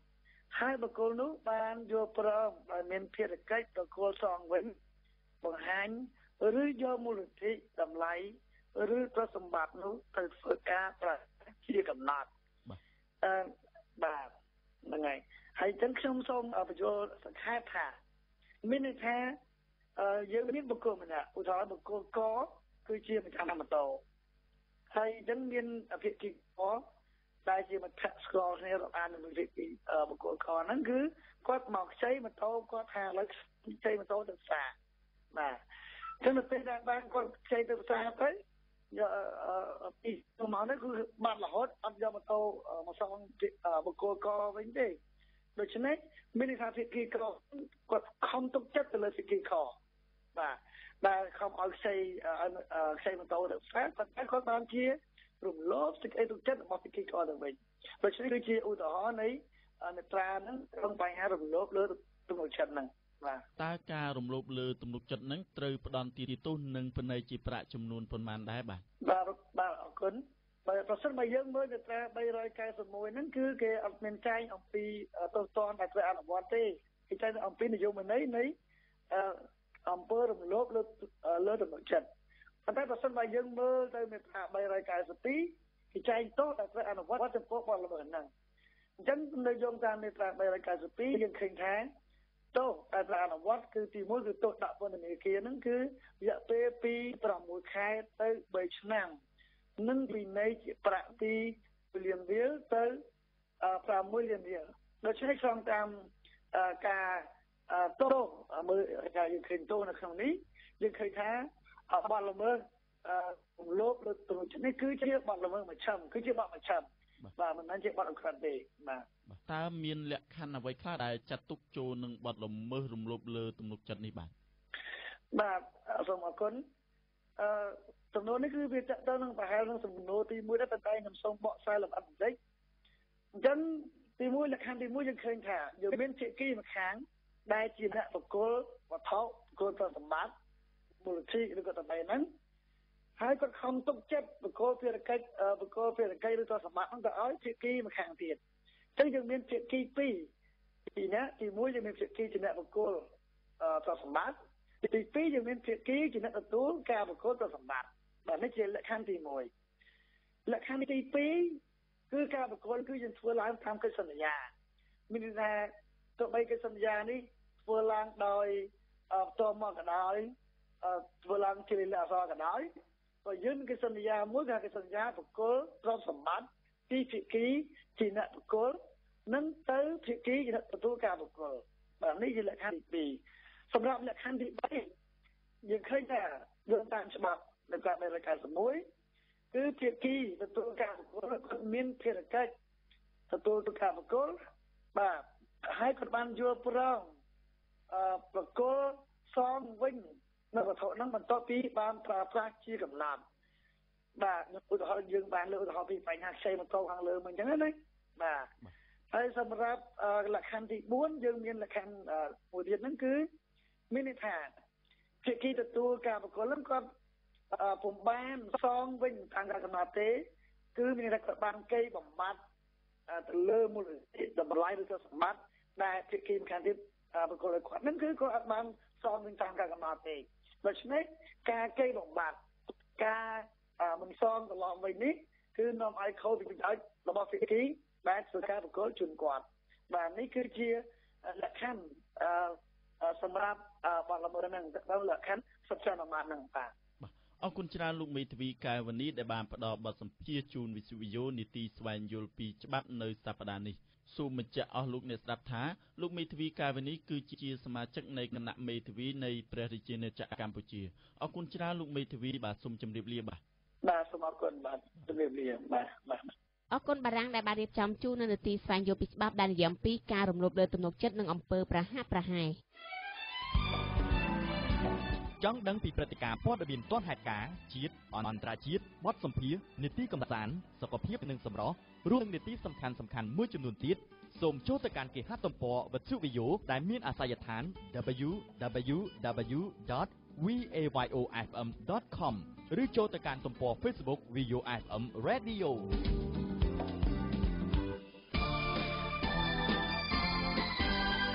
ហើយបកគលនោះបានយកប្រងដោយមានភារកិច្ចបកគលសងវិញបង្ហាញឬយកមូលនិធិតម្លៃឬទ្រព្យសម្បត្តិនោះទៅធ្វើការប្រាស្រ័យជាកំណត់អឺបាទហ្នឹងហើយហើយចឹងខ្ញុំសូមបញ្យល់សង្ខេបថាមានន័យថាយើងមានបុគ្គលម្នាក់ឧទាហរណ៍បុគ្គលកគឺជាម្ចាស់ម៉ូតូហើយចឹងមានអភិកិច្ចកដែលជាមិត្តស្គាល់គ្នារាប់អាននឹងវិធីបុគ្គលកហ្នឹងគឺគាត់មកខ្ចីម៉ូតូគាត់ថាឥឡូវខ្ចីម៉ូតូទៅផ្សារបាទចឹងនៅពេលដែលបានគាត់ខ្ចីទៅផ្សារទៅយកពីមកនេះគឺបាត់រហូតអត់យកម៉ូតូមកសងបុគ្គលកវិញទេដូច្នេះមានន័យថាភាគីកគាត់ខំទុកចិត្តទៅលើភាគីខបាទដែលខំឲ្យខ្ចីខ្ចីម៉ូតូទៅផ្សារគាត់តែគាត់បានជារំលោភសេចក្តីទុកចិត្តរបស់ភាគីកទៅវិញដូច្នេះគឺជាឧទាហរណ៍នៃនេត្រាហ្នឹងក្នុងបញ្ហារំលោភលើទំនុកចិត្តហ្នឹងបាទតើការរំលោភលើទំនុកចិត្តហ្នឹងត្រូវផ្ដន្ទាទោសនិងពិន័យជាប្រាក់ចំនួនប៉ុន្មានដែរបាទបាទបាទអរគុណបើប្រសិនបើយើងមើលនេត្រាបីរយកៅសិបមួយហ្នឹងគឺគេអត់មានចែងអំពីទោសទណ្ឌដែលត្រូវអនុវត្តទេគេចែងអំពីនយោបាយនៃនៃអំពើរំលោភលើលើទំនុកចិត្តប៉ុន្តែប្រសិនបើយើងមើលទៅនេត្រាបីរយកៅសិបពីរគេចែងទោសដែលត្រូវអនុវត្តចំពោះបទល្មើសហ្នឹងអញ្ចឹងនៅយោងតាមនេត្រាបីរយកៅសិបពីរយើងឃើញថាទោសដែលត្រូវអនុវត្តគឺទីមួយគឺទោសដាក់ពន្ធនាគារហ្នឹងគឺរយៈពេលពីប្រាំមួយខែទៅបីឆ្នាំនិងវិន័យជាប្រាក់ពីលានរៀលទៅប្រាំមួយលានរៀលដូច្នេះឆ្លងតាមការទោសមើលការយើងឃើញទោសនៅក្នុងនេះយើងឃើញថាបទល្មើសរំលោភលើទំនុកចិត្តនេះគឺជាបទល្មើសមជ្ឈិមគឺជាបទមជ្ឈិមបាទមិនមែនជាបទអក្រិតទេបាទតើមានលក្ខខណ្ឌអ្វីខ្លះដែលចាត់ទុកចូលនឹងបទល្មើសរំលោភលើទំនុកចិត្តនេះបាទបាទសូមអរគុណអឺសំណួរនេះគឺវាតទៅនឹងប្រហែលនឹងសំណួរទីមួយដែរប៉ុន្តែខ្ញុំសូមបកស្រាយលម្អិតបន្តិចអញ្ចឹងទីមួយលក្ខខណ្ឌទីមួយយើងឃើញថាយើងមានភាគីម្ខាងដែលជាអ្នកបកគលវត្ថុបកគលទ្រព្យសម្បត្តិមូលនិធិឬក៏តំណែងហ្នឹងហើយគាត់ខំទុកចិត្តបកគលភារកិច្ចបកគលភារកិច្ចឬទ្រព្យសម្បត្តិហ្នឹងទៅឲ្យភាគីម្ខាងទៀតអញ្ចឹងយើងមានភាគីពីរទីណាទីមួយយើងមានភាគីជាអ្នកបកគលទ្រព្យសម្បត្តិទីពីរយើងមានភាគីជាអ្នកទទួលការបកគលទ្រព្យសម្បត្តិបាទនេះជាលក្ខខណ្ឌទីមួយលក្ខខណ្ឌទីពីរគឺការបកគលគឺយើងធ្វើឡើងតាមកិច្ចសន្យាមានន័យថាទោះបីកិច្ចសន្យានេះធ្វើឡើងដោយផ្ទាល់មកក៏ដោយធ្វើឡើងជាលិខិតអក្សរក៏ដោយក៏យើងមានកិច្ចសន្យាមួយគឺកិច្ចសន្យាបកគលទ្រព្យសម្បត្តិពីភាគីជាអ្នកបកគលនិងទៅភាគីជាអ្នកទទួលការបកគលបាទនេះជាលក្ខខណ្ឌទីពីរសម្រាប់លក្ខខណ្ឌទីបីយើងឃើញថាយើងតាមច្បាប់នៅតាមបីរយកៅសិបមួយគឺភាគីទទួលការបកគលគាត់មានភារកិច្ចទទួលការបកគលបាទហើយគាត់បានយល់ព្រមអឺបកគលសងវិញនៅវត្ថុហ្នឹងបន្ទាប់ពីបានប្រើប្រាស់ជាកំណត់បាទឧទាហរណ៍យើងបានលើកឧទាហរណ៍ពីបញ្ហាខ្ចីម៉ូតូខាងលើមកអញ្ចឹងណាបាទហើយសម្រាប់លក្ខខណ្ឌទីបួនយើងមានលក្ខខណ្ឌមួយទៀតហ្នឹងគឺមានន័យថាភាគីទទួលការបកគលហ្នឹងគាត់ពុំបានសងវិញតាមការកំណត់ទេគឺមានន័យថាគាត់បានកេរបំបត្តិទៅលើមូលនិធិតម្លៃឬក៏សម្បត្តិដែលភាគីម្ខាងទៀតបកគលឲ្យគាត់ហ្នឹងគឺគាត់អត់បានសងវិញតាមការកំណត់ទេដូច្នេះការកេរបំបត្តិការមិនសងកន្លងវិញនេះគឺនាំឲ្យខូចពីប្រយោជន៍របស់ភាគីដែលធ្វើការបកគលជូនគាត់បាទនេះគឺជាលក្ខខណ្ឌសម្រាប់បទល្មើសហ្នឹងទៅលក្ខខណ្ឌសិទ្ធិអនុម័តហ្នឹងបាទអរគុណច្រើនលោកមេធាវីកែវវនីដែលបានផ្ដល់បទសម្ភាសន៍ជូនវិទ្យុវីយ៉ូនីតិស្វែងយល់ពីច្បាប់នៅសប្តាហ៍នេះសូមបញ្ជាក់អស់លោកអ្នកស្ដាប់ថាលោកមេធាវីកែវវនីគឺជាសមាជិកនៃគណៈមេធាវីនៃព្រះរាជាណាចក្រកម្ពុជាអរគុណច្រើនលោកមេធាវីបាទសូមជម្រាបលាបាទបាទសូមអរគុណបាទជម្រាបលាបាទបាទអរគុណបារាំងដែលបានរៀបចំជូននៅនីតិស្វែងយល់ពីច្បាប់ដែលនិយាយអំពីការរំលោភលើទំនុកចិត្តនិងអំពើប្រហាក់ប្រហែលចង់ដឹងពីព្រឹត្តិការណ៍ព័ត៌មានទាន់ហេតុការណ៍ជាតិអន្តរជាតិបទសម្ភាសន៍នីតិកម្សាន្តសុខភាពនិងសម្រស់រួមនឹងនីតិសំខាន់សំខាន់មួយចំនួនទៀតសូមចូលទៅកាន់គេហទំព័រវិទ្យុវីយ៉ូដែលមានអាសយដ្ឋាន double-u double-u double-u ដត វី អេ វ៉ៃ អូ អេហ្វ អេម ដត com ឬចូលទៅកាន់ទំព័រ Facebook វីយ៉ូ អេហ្វ អេម Radio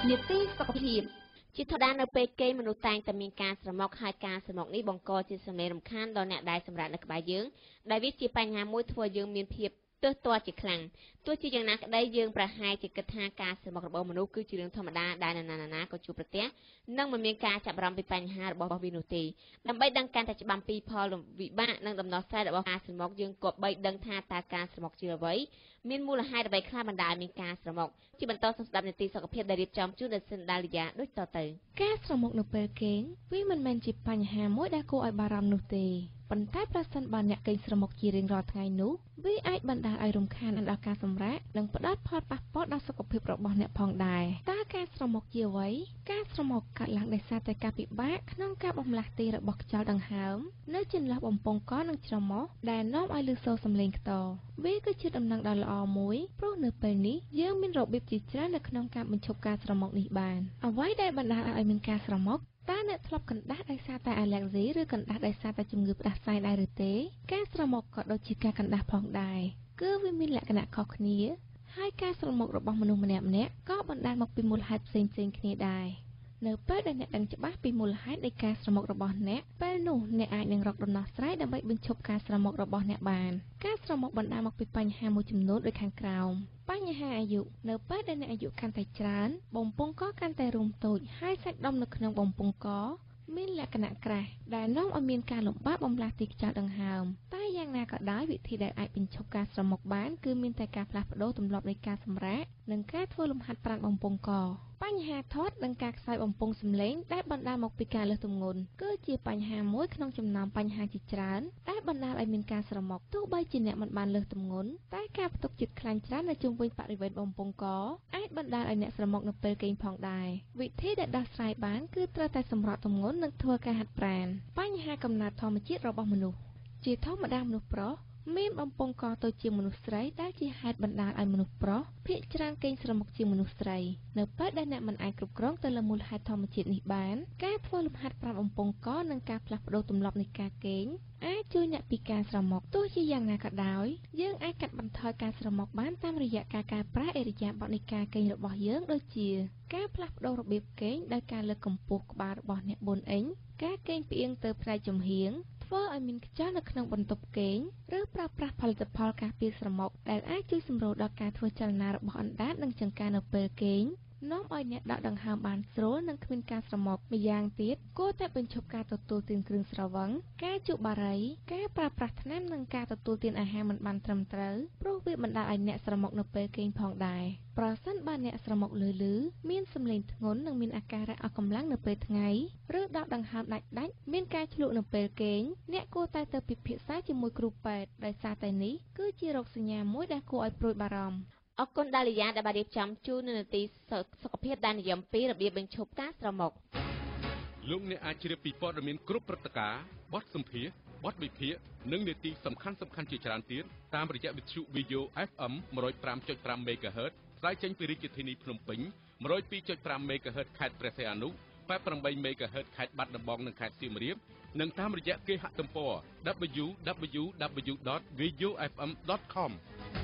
នីតិសុខភាពជាធម្មតានៅពេលគេមនុស្សតែងតែមានការស្រមុកហើយការស្រមុកនេះបង្កជាសំឡេងរំខានដល់អ្នកដែលសម្រាប់នៅក្បែរយើងដែលវាជាបញ្ហាមួយធ្វើយើងមានភាពទើសទាល់ជាខ្លាំងទោះជាយ៉ាងណាក្តីយើងប្រហែលជាគិតថាការស្រមុករបស់មនុស្សគឺជារឿងធម្មតាដែលនរណាណាក៏ជួបប្រទះនិងមិនមានការចាប់អារម្មណ៍ពីបញ្ហារបស់វានោះទេដើម្បីដឹងកាន់តែច្បាស់ពីផលវិបាកនិងដំណោះស្រាយរបស់ការស្រមុកយើងគប្បីដឹងថាតើការស្រមុកជាអ្វីមានមូលហេតុអ្វីខ្លះបណ្ដាលមានការស្រមុកជាបន្តសស្ដាប់នីតិសុខភាពដែលរៀបចំជូនដោយសិនដាលីយ៉ាដូចតទៅការស្រមុកនៅពេលគេងវាមិនមែនជាបញ្ហាមួយដែលគួរឲ្យបារម្ភនោះទេប៉ុន្តែប្រសិនបើអ្នកគេងស្រមុកជារៀងរាល់ថ្ងៃនោះវាអាចបណ្ដាលឲ្យរំខានដល់ការសម្រាកនិងផ្ដល់ផលប៉ះពាល់ដល់សុខភាពរបស់អ្នកផងដែរតើការស្រមុកជាអ្វីការស្រមុកកើតឡើងដោយសារតែការពិបាកក្នុងការបំលាស់ទីរបស់ខ្យល់ដង្ហើមនៅចន្លោះបំពង់កនិងច្រមុះដែលនាំឲ្យឮសូរសំឡេងខ្ទរវាគឺជាដំណឹងដ៏ល្អមួយព្រោះនៅពេលនេះយើងមានរបៀបជាច្រើននៅក្នុងការបញ្ឈប់ការស្រមុកនេះបានអ្វីដែលបណ្ដាលឲ្យមានការស្រមុកតើអ្នកធ្លាប់កណ្ដាស់ដោយសារតែអាឡែហ្ស៊ីឬកណ្ដាស់ដោយសារតែជំងឺផ្ដាសាយដែរឬទេការស្រមុកក៏ដូចជាការកណ្ដាស់ផងដែរគឺវាមានលក្ខណៈខុសគ្នាហើយការស្រមុករបស់មនុស្សម្នាក់ៗក៏បណ្ដាលមកពីមូលហេតុផ្សេងៗគ្នាដែរនៅពេលដែលអ្នកដឹងច្បាស់ពីមូលហេតុនៃការស្រមុករបស់អ្នកពេលនោះអ្នកអាចនឹងរកដំណោះស្រាយដើម្បីបញ្ឈប់ការស្រមុករបស់អ្នកបានការស្រមុកបណ្ដាលមកពីបញ្ហាមួយចំនួនដូចខាងក្រោមបញ្ហាអាយុនៅពេលដែលអ្នកអាយុកាន់តែច្រើនបំពង់កកាន់តែរួមតូចហើយសាច់ដុំនៅក្នុងបំពង់កមានលក្ខណៈក្រាស់ដែលនាំឲ្យមានការលំបាកបំលាស់ទីខ្យល់ដង្ហើមតែយ៉ាងណាក៏ដោយវិធីដែលអាចបញ្ឈប់ការស្រមុកបានគឺមានតែការផ្លាស់ប្ដូរទម្លាប់នៃការសម្រាកនិងការធ្វើលំហាត់ប្រាណបំពង់កបញ្ហាធាត់និងការខ្សោយបំពង់សម្លេងដែលបណ្ដាលមកពីការលើសទម្ងន់គឺជាបញ្ហាមួយក្នុងចំណោមបញ្ហាជាច្រើនដែលបណ្ដាលឲ្យមានការស្រមុកទោះបីជាអ្នកមិនបានលើសទម្ងន់តែការផ្ទុកជាតិខ្លាញ់ច្រើននៅជុំវិញបរិវេណបំពង់កអាចបណ្ដាលឲ្យអ្នកស្រមុកនៅពេលគេងផងដែរវិធីដែលដោះស្រាយបានគឺត្រូវតែសម្រកទម្ងន់និងធ្វើការហាត់ប្រាណបញ្ហាកំណើតធម្មជាតិរបស់មនុស្សជាធម្មតាមនុស្សប្រុសមានបំពង់កតូចជាងមនុស្សស្រីដែលជាហេតុបណ្ដាលឲ្យមនុស្សប្រុសភាគច្រើនគេងស្រមុកជាងមនុស្សស្រីនៅពេលដែលអ្នកមិនអាចគ្រប់គ្រងទៅលើមូលហេតុធម្មជាតិនេះបានការធ្វើលំហាត់ប្រាណបំពង់កនិងការផ្លាស់ប្ដូរទម្លាប់នៃការគេងអាចជួយអ្នកពីការស្រមុកទោះជាយ៉ាងណាក៏ដោយយើងអាចកាត់បន្ថយការស្រមុកបានតាមរយៈការកែប្រែឥរិយាបថនៃការគេងរបស់យើងដូចជាការផ្លាស់ប្ដូររបៀបគេងដោយការលើកកម្ពស់ក្បាលរបស់អ្នកបួនអិញការគេងផ្អៀងទៅផ្នែកចំហៀងធ្វើឲ្យមានខ្យល់នៅក្នុងបន្ទប់គេងឬប្រើប្រាស់ផលិតផលការពារស្រមុកដែលអាចជួយសម្រួលដល់ការធ្វើចលនារបស់អណ្ដាតនិងចង្កានៅពេលគេងនាំឲ្យអ្នកដកដង្ហើមបានស្រួលនិងគ្មានការស្រមុកម្យ៉ាងទៀតគួរតែបញ្ឈប់ការទទួលទានគ្រឿងស្រវឹងការជក់បារីការប្រើប្រាស់ថ្នាំនិងការទទួលទានអាហារមិនបានត្រឹមត្រូវព្រោះវាបណ្ដាលឲ្យអ្នកស្រមុកនៅពេលគេងផងដែរប្រសិនបើអ្នកស្រមុកលឺលឺមានសំឡេងធ្ងន់និងមានអាការៈអស់កម្លាំងនៅពេលថ្ងៃឬដកដង្ហើមដាច់ដាច់មានការឆ្លក់នៅពេលគេងអ្នកគួរតែទៅពិភាក្សាជាមួយគ្រូពេទ្យដោយសារតែនេះគឺជារោគសញ្ញាមួយដែលគួរឲ្យព្រួយបារម្ភអរគុណដាលីយ៉ាដែលបានរៀបចំជូននៅនីតិសុខភាពដែលនិយមពីរបៀបបញ្ឈប់ការស្រមុកលោកអ្នកអាចជ្រាបពីព័ត៌មានគ្រប់ព្រឹត្តិការណ៍បទសម្ភាសន៍បទវិភាគនិងនីតិសំខាន់សំខាន់ជាច្រើនទៀតតាមរយៈវិទ្យុ វីយ៉ូ អេហ្វ អឹម one oh five point five មេហ្គាហឺត ផ្សាយចេញពីរាជធានីភ្នំពេញ one oh two point five មេហ្គាហឺត ខេត្តព្រះសីហនុ eighty-eightមេហ្គាហឺត ខេត្តបាត់ដំបងនិងខេត្តសៀមរាបនិងតាមរយៈគេហទំព័រ double-u double-u double-u dot v a y o f m dot com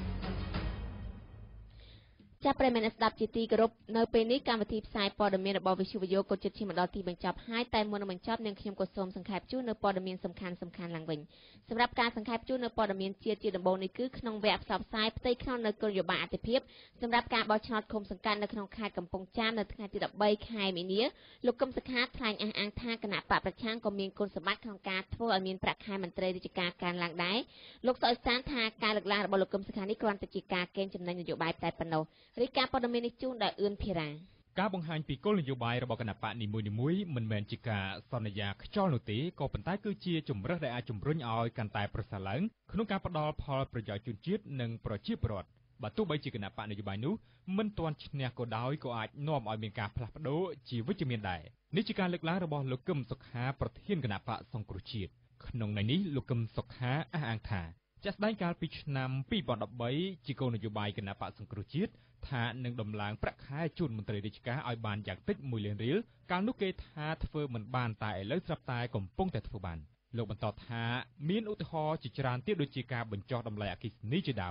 ចាប់ប្រិយមិត្តស្ដាប់ជាទីគោរពនៅពេលនេះកម្មវិធីផ្សាយព័ត៌មានរបស់វិទ្យុវីយ៉ូក៏ជិតឈានមកដល់ទីបញ្ចប់ហើយតែមុននឹងបញ្ចប់នាងខ្ញុំក៏សូមសង្ខេបជូននៅព័ត៌មានសំខាន់សំខាន់ឡើងវិញសម្រាប់ការសង្ខេបជូននៅព័ត៌មានជាតិជាដំបូងនេះគឺក្នុងវគ្គផ្សព្វផ្សាយផ្ទៃក្នុងនៅគោលនយោបាយអធិភាពសម្រាប់ការបោះឆ្នោតឃុំសង្កាត់នៅក្នុងខេត្តកំពង់ចាមនៅថ្ងៃទីthirteenខែមីនាលោកកឹមសុខាថ្លែងអះអាងថាគណៈបកប្រឆាំងក៏មានគុណសម្បត្តិក្នុងការធ្វើឲ្យមានប្រាក់ខែមន្ត្រីរាជការកើនឡើងដែរលោកសុអេសានថាការលើកឡើងរបស់លោកកឹមសុខានេះគ្រាន់តែជាការកេងចំណេញនយោបាយតែប៉ុណ្ណោះរាយការណ៍ព័ត៌មានជូនដោយអឿនភិរាការបង្ហាញពីគោលនយោបាយរបស់គណៈបកនីមួយៗមិនមែនជាការសន្យាខ្យល់នោះទេក៏ប៉ុន្តែគឺជាជំរើសដែលអាចជំរុញឲ្យកាន់តែប្រសើរឡើងក្នុងការផ្ដល់ផលប្រយោជន៍ជូនជាតិនិងប្រជាពលរដ្ឋបើទោះបីជាគណៈបកនយោបាយនោះមិនទាន់ឈ្នះក៏ដោយក៏អាចនាំឲ្យមានការផ្លាស់ប្ដូរជាវិជ្ជមានដែរនេះជាការលើកឡើងរបស់លោកកឹមសុខាប្រធានគណៈបកសង្គ្រោះជាតិក្នុងន័យនេះលោកកឹមសុខាអះអាងថាជាក់ស្ដែងកាលពីឆ្នាំtwo thousand thirteenជាគោលនយោបាយគណៈបកសង្គ្រោះជាតិថានឹងដំឡើងប្រាក់ខែជូនមន្ត្រីរាជការឲ្យបានយ៉ាងតិចoneលានរៀលកាលនោះគេថាធ្វើមិនបានតែឥឡូវស្រាប់តែកំពុងតែធ្វើបានលោកបន្តថាមានឧទាហរណ៍ជាច្រើនទៀតដូចជាការបញ្ចុះតម្លៃអគ្គិសនីជាដើម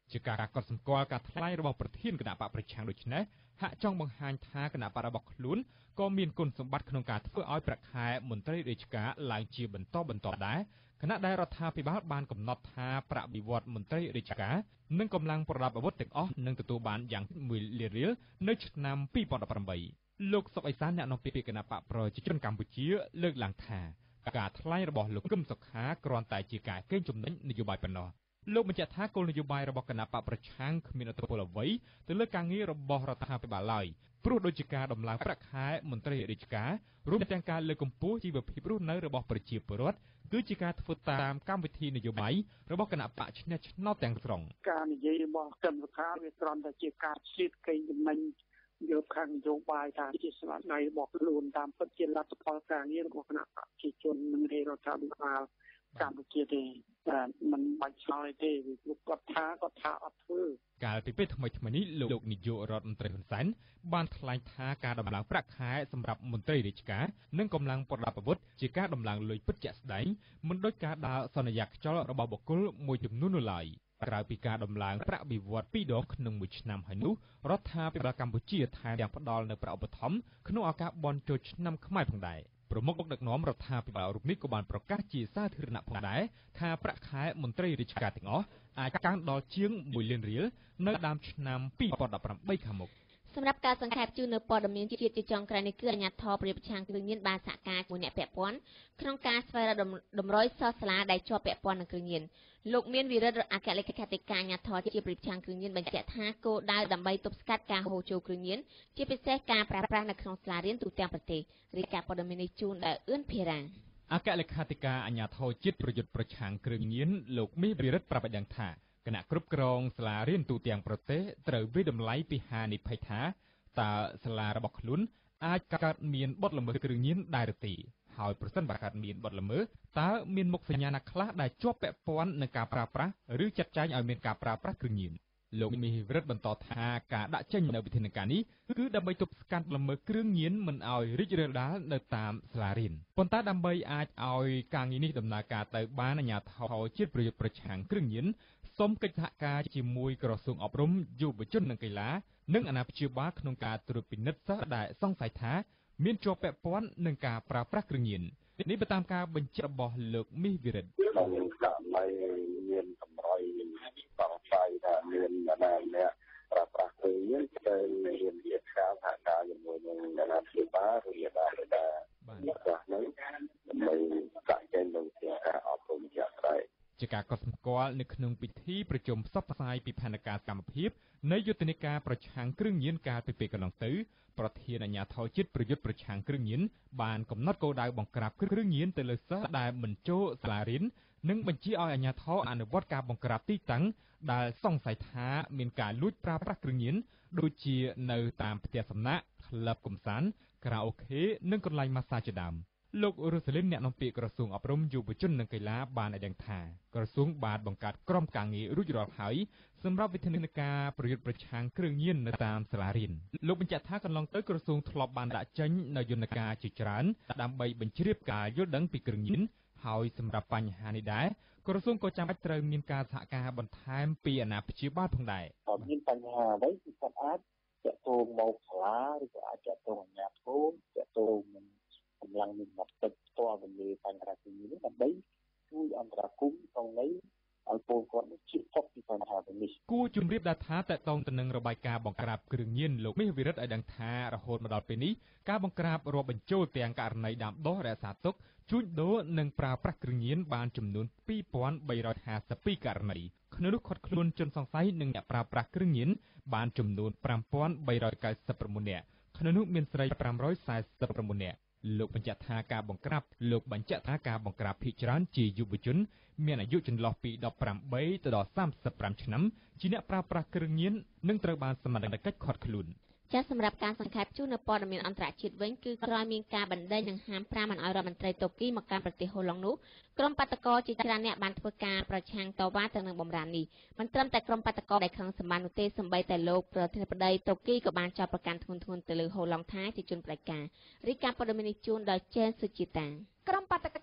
ជាការកត់សម្គាល់ការថ្លែងរបស់ប្រធានគណៈបកប្រឆាំងដូចនេះហាក់ចង់បង្ហាញថាគណៈបករបស់ខ្លួនក៏មានគុណសម្បត្តិក្នុងការធ្វើឲ្យប្រាក់ខែមន្ត្រីរាជការឡើងជាបន្តបន្តដែរគណៈដែលរដ្ឋាភិបាលបានកំណត់ថាប្រាក់បៀវត្សមន្ត្រីរាជការនិងកម្លាំងប្រដាប់អាវុធទាំងអស់នឹងទទួលបានយ៉ាងមួយលានរៀលនៅឆ្នាំពីរពាន់ដប់ប្រាំបីលោកសុកអេសានអ្នកនាំពាក្យគណៈបកប្រជាជនកម្ពុជាលើកឡើងថាការថ្លែងរបស់លោកកឹមសុខាគ្រាន់តែជាការកេងចំណេញនយោបាយប៉ុណ្ណោះលោកបញ្ជាក់ថាគោលនយោបាយរបស់គណៈបកប្រឆាំងគ្មានអត្ថប្រយោជន៍អ្វីទៅលើការងាររបស់រដ្ឋាភិបាលឡើយព្រោះដូចជាការដំឡើងប្រាក់ខែមន្ត្រីរាជការរួមទាំងការលើកកម្ពស់ជីវភាពរស់នៅរបស់ប្រជាពលរដ្ឋគឺជាការធ្វើតាមកម្មវិធីនយោបាយរបស់គណៈបកឈ្នះឆ្នោតទាំងស្រុងការនិយាយរបស់គឹមសុខាវាគ្រាន់តែជាការឆ្លៀតកេងចំណេញយកខាងនយោបាយថាជាស្នាដៃរបស់ខ្លួនតាមពិតជាលទ្ធផលការងាររបស់គណៈបកប្រជាជននិងរដ្ឋាភិបាលកម្ពុជាទេតែมันបាច់ឆ្លើយទេវាគាត់ថាគាត់ថាអត់ធ្វើកាលពីពេលថ្មីថ្មីនេះលោកនាយករដ្ឋមន្ត្រីហ៊ុនសែនបានថ្លែងថាការដំឡើងប្រាក់ខែសម្រាប់មន្ត្រីរាជការនិងកម្លាំងប្រដាប់អាវុធជាការដំឡើងលុយពិតជាក់ស្ដែងមិនដូចការដើរសន្យាខ្យល់របស់បុគ្គលមួយចំនួននោះឡើយក្រៅពីការដំឡើងប្រាក់បៀវត្សពីរដងក្នុងមួយឆ្នាំហើយនោះរដ្ឋាភិបាលកម្ពុជាថែមទាំងផ្ដល់នូវប្រាក់ឧបត្ថម្ភក្នុងឱកាសបុណ្យចូលឆ្នាំខ្មែរផងដែរប្រមុខដឹកនាំរដ្ឋាភិបាលរូបនេះក៏បានប្រកាសជាសាធារណៈផងដែរថាប្រាក់ខែមន្ត្រីរាជការទាំងអស់អាចកើនដល់ជាងមួយលានរៀលនៅដើមឆ្នាំពីរពាន់ដប់ប្រាំបីខាងមុខសម្រាប់ការសង្ខេបជូននៅព័ត៌មានជាតិជាចុងក្រោយនេះគឺអាជ្ញាធរប្រយុទ្ធប្រឆាំងគ្រឿងញៀនបានសហការជាមួយអ្នកពាក់ព័ន្ធក្នុងការស្វែងរកតម្រុយសិស្សសាលាដែលជាប់ពាក់ព័ន្ធនឹងគ្រឿងញៀនលោកមានវិរិទ្ធអគ្គលេខាធិការអាជ្ញាធរជាតិប្រយុទ្ធប្រឆាំងគ្រឿងញៀនបញ្ជាក់ថាគោលដៅដើម្បីទប់ស្កាត់ការហូរចូលគ្រឿងញៀនជាពិសេសការប្រើប្រាស់នៅក្នុងសាលារៀនទូទាំងប្រទេសរាយការណ៍ព័ត៌មាននេះជូនដោយអឿនភារ៉ាអគ្គលេខាធិការអាជ្ញាធរជាតិប្រយុទ្ធប្រឆាំងគ្រឿងញៀនលោកមាសវិរិទ្ធប្រាប់ឲ្យដឹងថាគណៈគ្រប់គ្រងសាលារៀនទូទាំងប្រទេសត្រូវវិតម្លៃពីហានិភ័យថាតើសាលារបស់ខ្លួនអាចកើតមានបទល្មើសគ្រឿងញៀនដែរឬទេហើយប្រសិនបើកើតមានបទល្មើសតើមានមុខសញ្ញាណាខ្លះដែលជាប់ពាក់ព័ន្ធនឹងការប្រើប្រាស់ឬចាត់ចែងឲ្យមានការប្រើប្រាស់គ្រឿងញៀនលោកមាសវិរិទ្ធបន្តថាការដាក់ចេញនៅវិធានការនេះគឺដើម្បីទប់ស្កាត់ល្មើសគ្រឿងញៀនមិនឲ្យរីករាលដាលនៅតាមសាលារៀនប៉ុន្តែដើម្បីអាចឲ្យការងារនេះដំណើរការទៅបានអាជ្ញាធរជាតិប្រយុទ្ធប្រឆាំងគ្រឿងញៀនសូមកិច្ចសហការជាមួយក្រសួងអប់រំយុវជននិងកីឡានិងអាណាព្យាបាលក្នុងការត្រួតពិនិត្យសិស្សដែលសង្ស័យថាមានជាប់ពាក់ព័ន្ធនឹងការប្រើប្រាស់គ្រឿងញៀននេះbyតាមការបញ្ជាក់របស់លោកមាសវិរិទ្ធក្នុងករណីមានតម្រុយសង្ស័យថាមានអ្នកណាម្នាក់ប្រើប្រាស់គ្រឿងញៀនទៅរៀនវិទ្យាសហការជាមួយនឹងអាណាព្យាបាលឬអាណាព្យាបាលបាទនោះដើម្បីចាក់ចែងនៅជាការអប់រំជាក់ស្ដែងជាការកត់សម្គាល់នៅក្នុងពិធីប្រជុំផ្សព្វផ្សាយពីផែនការសកម្មភាពនៃយុទ្ធនាការប្រឆាំងគ្រឿងញៀនកាលពីពេលកន្លងទៅប្រធានអាជ្ញាធរជាតិប្រយុទ្ធប្រឆាំងគ្រឿងញៀនបានកំណត់គោលដៅបង្ក្រាបគ្រឿងញៀនទៅលើសិស្សដែលមិនចូលសាលារៀននិងបញ្ជាឲ្យអាជ្ញាធរអនុវត្តការបង្ក្រាបទីតាំងដែលសង្ស័យថាមានការលួចប្រើប្រាស់គ្រឿងញៀនដូចជានៅតាមផ្ទះសំណាក់ក្លឹបកម្សាន្តខារ៉ាអូខេនិងកន្លែងម៉ាស្សាជាដើមលោករស់សលីនអ្នកនាំពាក្យក្រសួងអប់រំយុវជននិងកីឡាបានឲ្យដឹងថាក្រសួងបានបង្កើតក្រុមការងាររួចរាល់ហើយសម្រាប់វិធានការប្រយុទ្ធប្រឆាំងគ្រឿងញៀននៅតាមសាលារៀនលោកបញ្ជាក់ថាកន្លងទៅក្រសួងធ្លាប់បានដាក់ចេញនូវយន្តការជាច្រើនដើម្បីបញ្ជ្រាបការយល់ដឹងពីគ្រឿងញៀនហើយសម្រាប់បញ្ហានេះដែរក្រសួងក៏ចាំបាច់ត្រូវមានការសហការបន្ថែមពីអាណាព្យាបាលផងដែរបើមានបញ្ហាអ្វីគឺគាត់អាចតាក់ទងមកសាលាឬក៏អាចតាក់ទងអាជ្ញាធរតាក់ទងនឹងកម្លាំងមានមតិផ្ទាល់ទៅលើបញ្ហាទាំងនេះដើម្បីជួយអន្តរាគមន៍ក្នុងន័យឲ្យពលរដ្ឋជៀសផុតពីបញ្ហាទាំងនេះគួរជម្រាបដែរថាតកតងទៅនឹងរបាយការណ៍បង្ក្រាបគ្រឿងញៀនលោកមាសវិរិទ្ធឲ្យដឹងថារហូតមកដល់ពេលនេះការបង្ក្រាបរាប់បញ្ចូលទាំងករណីដាំដុះរក្សាទុកជួញដូរនិងប្រើប្រាស់គ្រឿងញៀនបានចំនួនពីរពាន់បីរយហាសិបពីរករណីក្នុងនោះឃាត់ខ្លួនជនសង្ស័យនិងអ្នកប្រើប្រាស់គ្រឿងញៀនបានចំនួនប្រាំពាន់បីរយកៅសិបប្រាំបួននាក់ក្នុងនោះមានស្រីប្រាំរយសែសិបប្រាំបួននាក់លោកបញ្ជាក់ថាការបង្ក្រាបលោកបញ្ជាក់ថាការបង្ក្រាបភាគច្រើនជាយុវជនមានអាយុចន្លោះពីដប់ប្រាំបីទៅដល់សាមសិបប្រាំឆ្នាំជាអ្នកប្រើប្រាស់គ្រឿងញៀននិងត្រូវបានសមត្ថកិច្ចឃាត់ខ្លួនចាសសម្រាប់ការសង្ខេបជូននៅព័ត៌មានអន្តរជាតិវិញគឺក្រោយមានការបណ្ដេញនិងហាមប្រាមមិនឲ្យរដ្ឋមន្ត្រីតូគីមកកាន់ប្រទេសហូឡុងនោះក្រុមបាតកោជាច្រើនអ្នកបានធ្វើការប្រឆាំងតវ៉ាទៅនឹងបំរាននេះមិនត្រឹមតែក្រុមបាតកោដែលខឹងសម្បាននោះទេសូម្បីតែលោកប្រធានាធិបតីតូគីក៏បានចោទប្រកាន់ធ្ងន់ធ្ងរទៅលើហូឡុងថាជាជនផ្ដាច់ការរាយការណ៍ព័ត៌មាននេះជូនដោយចេនសុជីតាក្រុមបាតក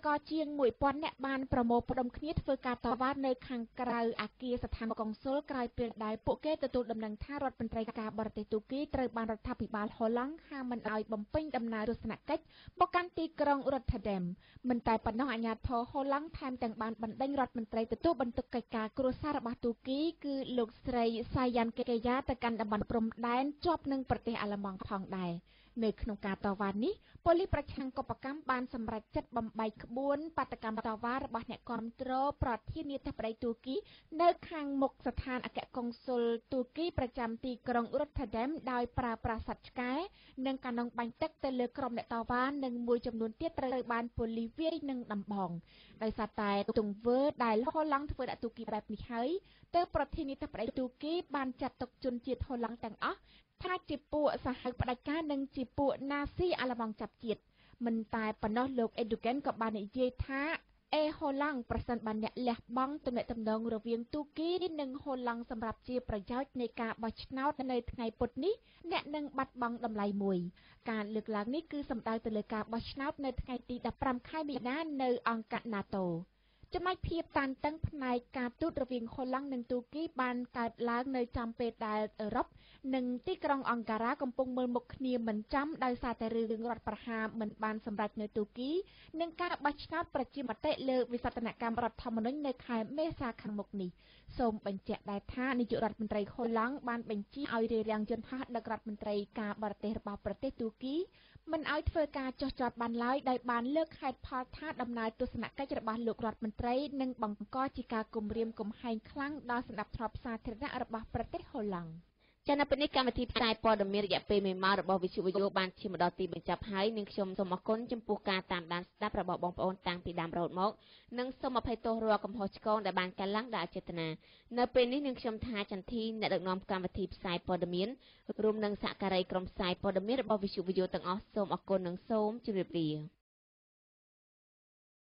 ករជាងមួយពាន់នាក់បានប្រមូលផ្ដុំគ្នាធ្វើការតវ៉ានៅខាងក្រៅអគារស្ថានកុងស៊ុលក្រោយពេលដែលពួកគេទទួលដំណឹងថារដ្ឋមន្ត្រីការបរទេសទូគីត្រូវបានរដ្ឋាភិបាលហូឡង់ហាមមិនឲ្យបំពេញដំណើរទស្សនកិច្ចមកកាន់ទីក្រុង Rotterdam មិនតែប៉ុណ្ណោះអាជ្ញាធរហូឡង់ថែមទាំងបានបណ្ដេញរដ្ឋមន្ត្រីទទួលបន្ទុកកិច្ចការគ្រួសាររបស់ទូគីគឺលោកស្រីសាយ៉ាន់កេយ៉ាទៅកាន់តំបន់ព្រំដែនជាប់នឹងប្រទេសអាល្លឺម៉ង់ផងដែរនៅក្នុងការតវ៉ានេះប៉ូលីសប្រឆាំងកុបកម្មបានសម្រេចចិត្តបំបែកក្បួនបាតកម្មតវ៉ារបស់អ្នកគាំទ្រប្រធានាធិបតីទូគីនៅខាងមុខស្ថានអគ្គកុងស៊ុលទូគីប្រចាំទីក្រុង Rotterdam ដោយប្រើប្រាស់សត្វឆ្កែនិងកាណុងបាញ់ទឹកទៅលើក្រុមអ្នកតវ៉ានិងមួយចំនួនទៀតត្រូវបានប៉ូលីសវាយនឹងដំបងដោយសារតែទង្វើដែលហូឡង់ធ្វើដាក់ទូគីបែបនេះហើយទើបប្រធានាធិបតីទូគីបានចាត់ទុកជនជាតិហូឡង់ទាំងអស់ថាជាពួកសហៅផ្ដាច់ការនិងជាពួកណាស៊ីអាល្លឺម៉ង់ចាប់ជាតិមិនតែប៉ុណ្ណោះលោកអេឌូហ្គេនក៏បាននិយាយថាអេហូឡង់ប្រសិនបានអ្នកលះបង់ទំនាក់ទំនងរវាងទូគីនិងហូឡង់សម្រាប់ជាប្រយោជន៍នៃការបោះឆ្នោតនៅថ្ងៃពុធនេះអ្នកនឹងបាត់បង់តម្លៃមួយការលើកឡើងនេះគឺសំដៅទៅលើការបោះឆ្នោតនៅថ្ងៃទីដប់ប្រាំខែមីនានៅអង្គការ NATO ចំណែកភាពតានតឹងផ្នែកការទូតរវាងហូឡង់និងទូគីបានកើតឡើងនៅចំពេលដែលអឺរ៉ុបនិងទីក្រុងអង្ការ៉ាកំពុងមើលមុខគ្នាមិនចាំដោយសារតែរឿងរដ្ឋប្រហារមិនបានសម្រេចនៅទូគីនិងការបោះឆ្នោតប្រជាមតិលើវិសោធនកម្មរដ្ឋធម្មនុញ្ញនៅខែមេសាខាងមុខនេះសូមបញ្ជាក់ដែរថានាយករដ្ឋមន្ត្រីហូឡង់បានបញ្ជាឲ្យរារាំងយន្តហោះដឹករដ្ឋមន្ត្រីការបរទេសរបស់ប្រទេសទូគីមិនឲ្យធ្វើការចុះចតបានឡើយដោយបានលើកហេតុផលថាដំណើរទស្សនកិច្ចរបស់លោករដ្ឋមន្ត្រីនឹងបង្កជាការគំរាមកំហែងខ្លាំងដល់សណ្ដាប់ធ្នាប់សាធារណៈរបស់ប្រទេសហូឡង់ចា៎នៅពេលនេះកម្មវិធីផ្សាយព័ត៌មានរយៈពេលមួយម៉ោងរបស់វិទ្យុវីយ៉ូបានឈានមកដល់ទីបញ្ចប់ហើយនាងខ្ញុំសូមអរគុណចំពោះការតាមដានស្ដាប់របស់បងប្អូនតាំងពីដើមរហូតមកនិងសូមអភ័យទោសរាល់កំហុសឆ្គងដែលបានកើតឡើងដោយអចេតនានៅពេលនេះនាងខ្ញុំថាចន្ទធីអ្នកដឹកនាំកម្មវិធីផ្សាយព័ត៌មានរួមនឹងសហការីក្រុមផ្សាយព័ត៌មានរបស់វិទ្យុវីយ៉ូទាំងអស់សូមអរគុណនិងសូមជម្រាបលា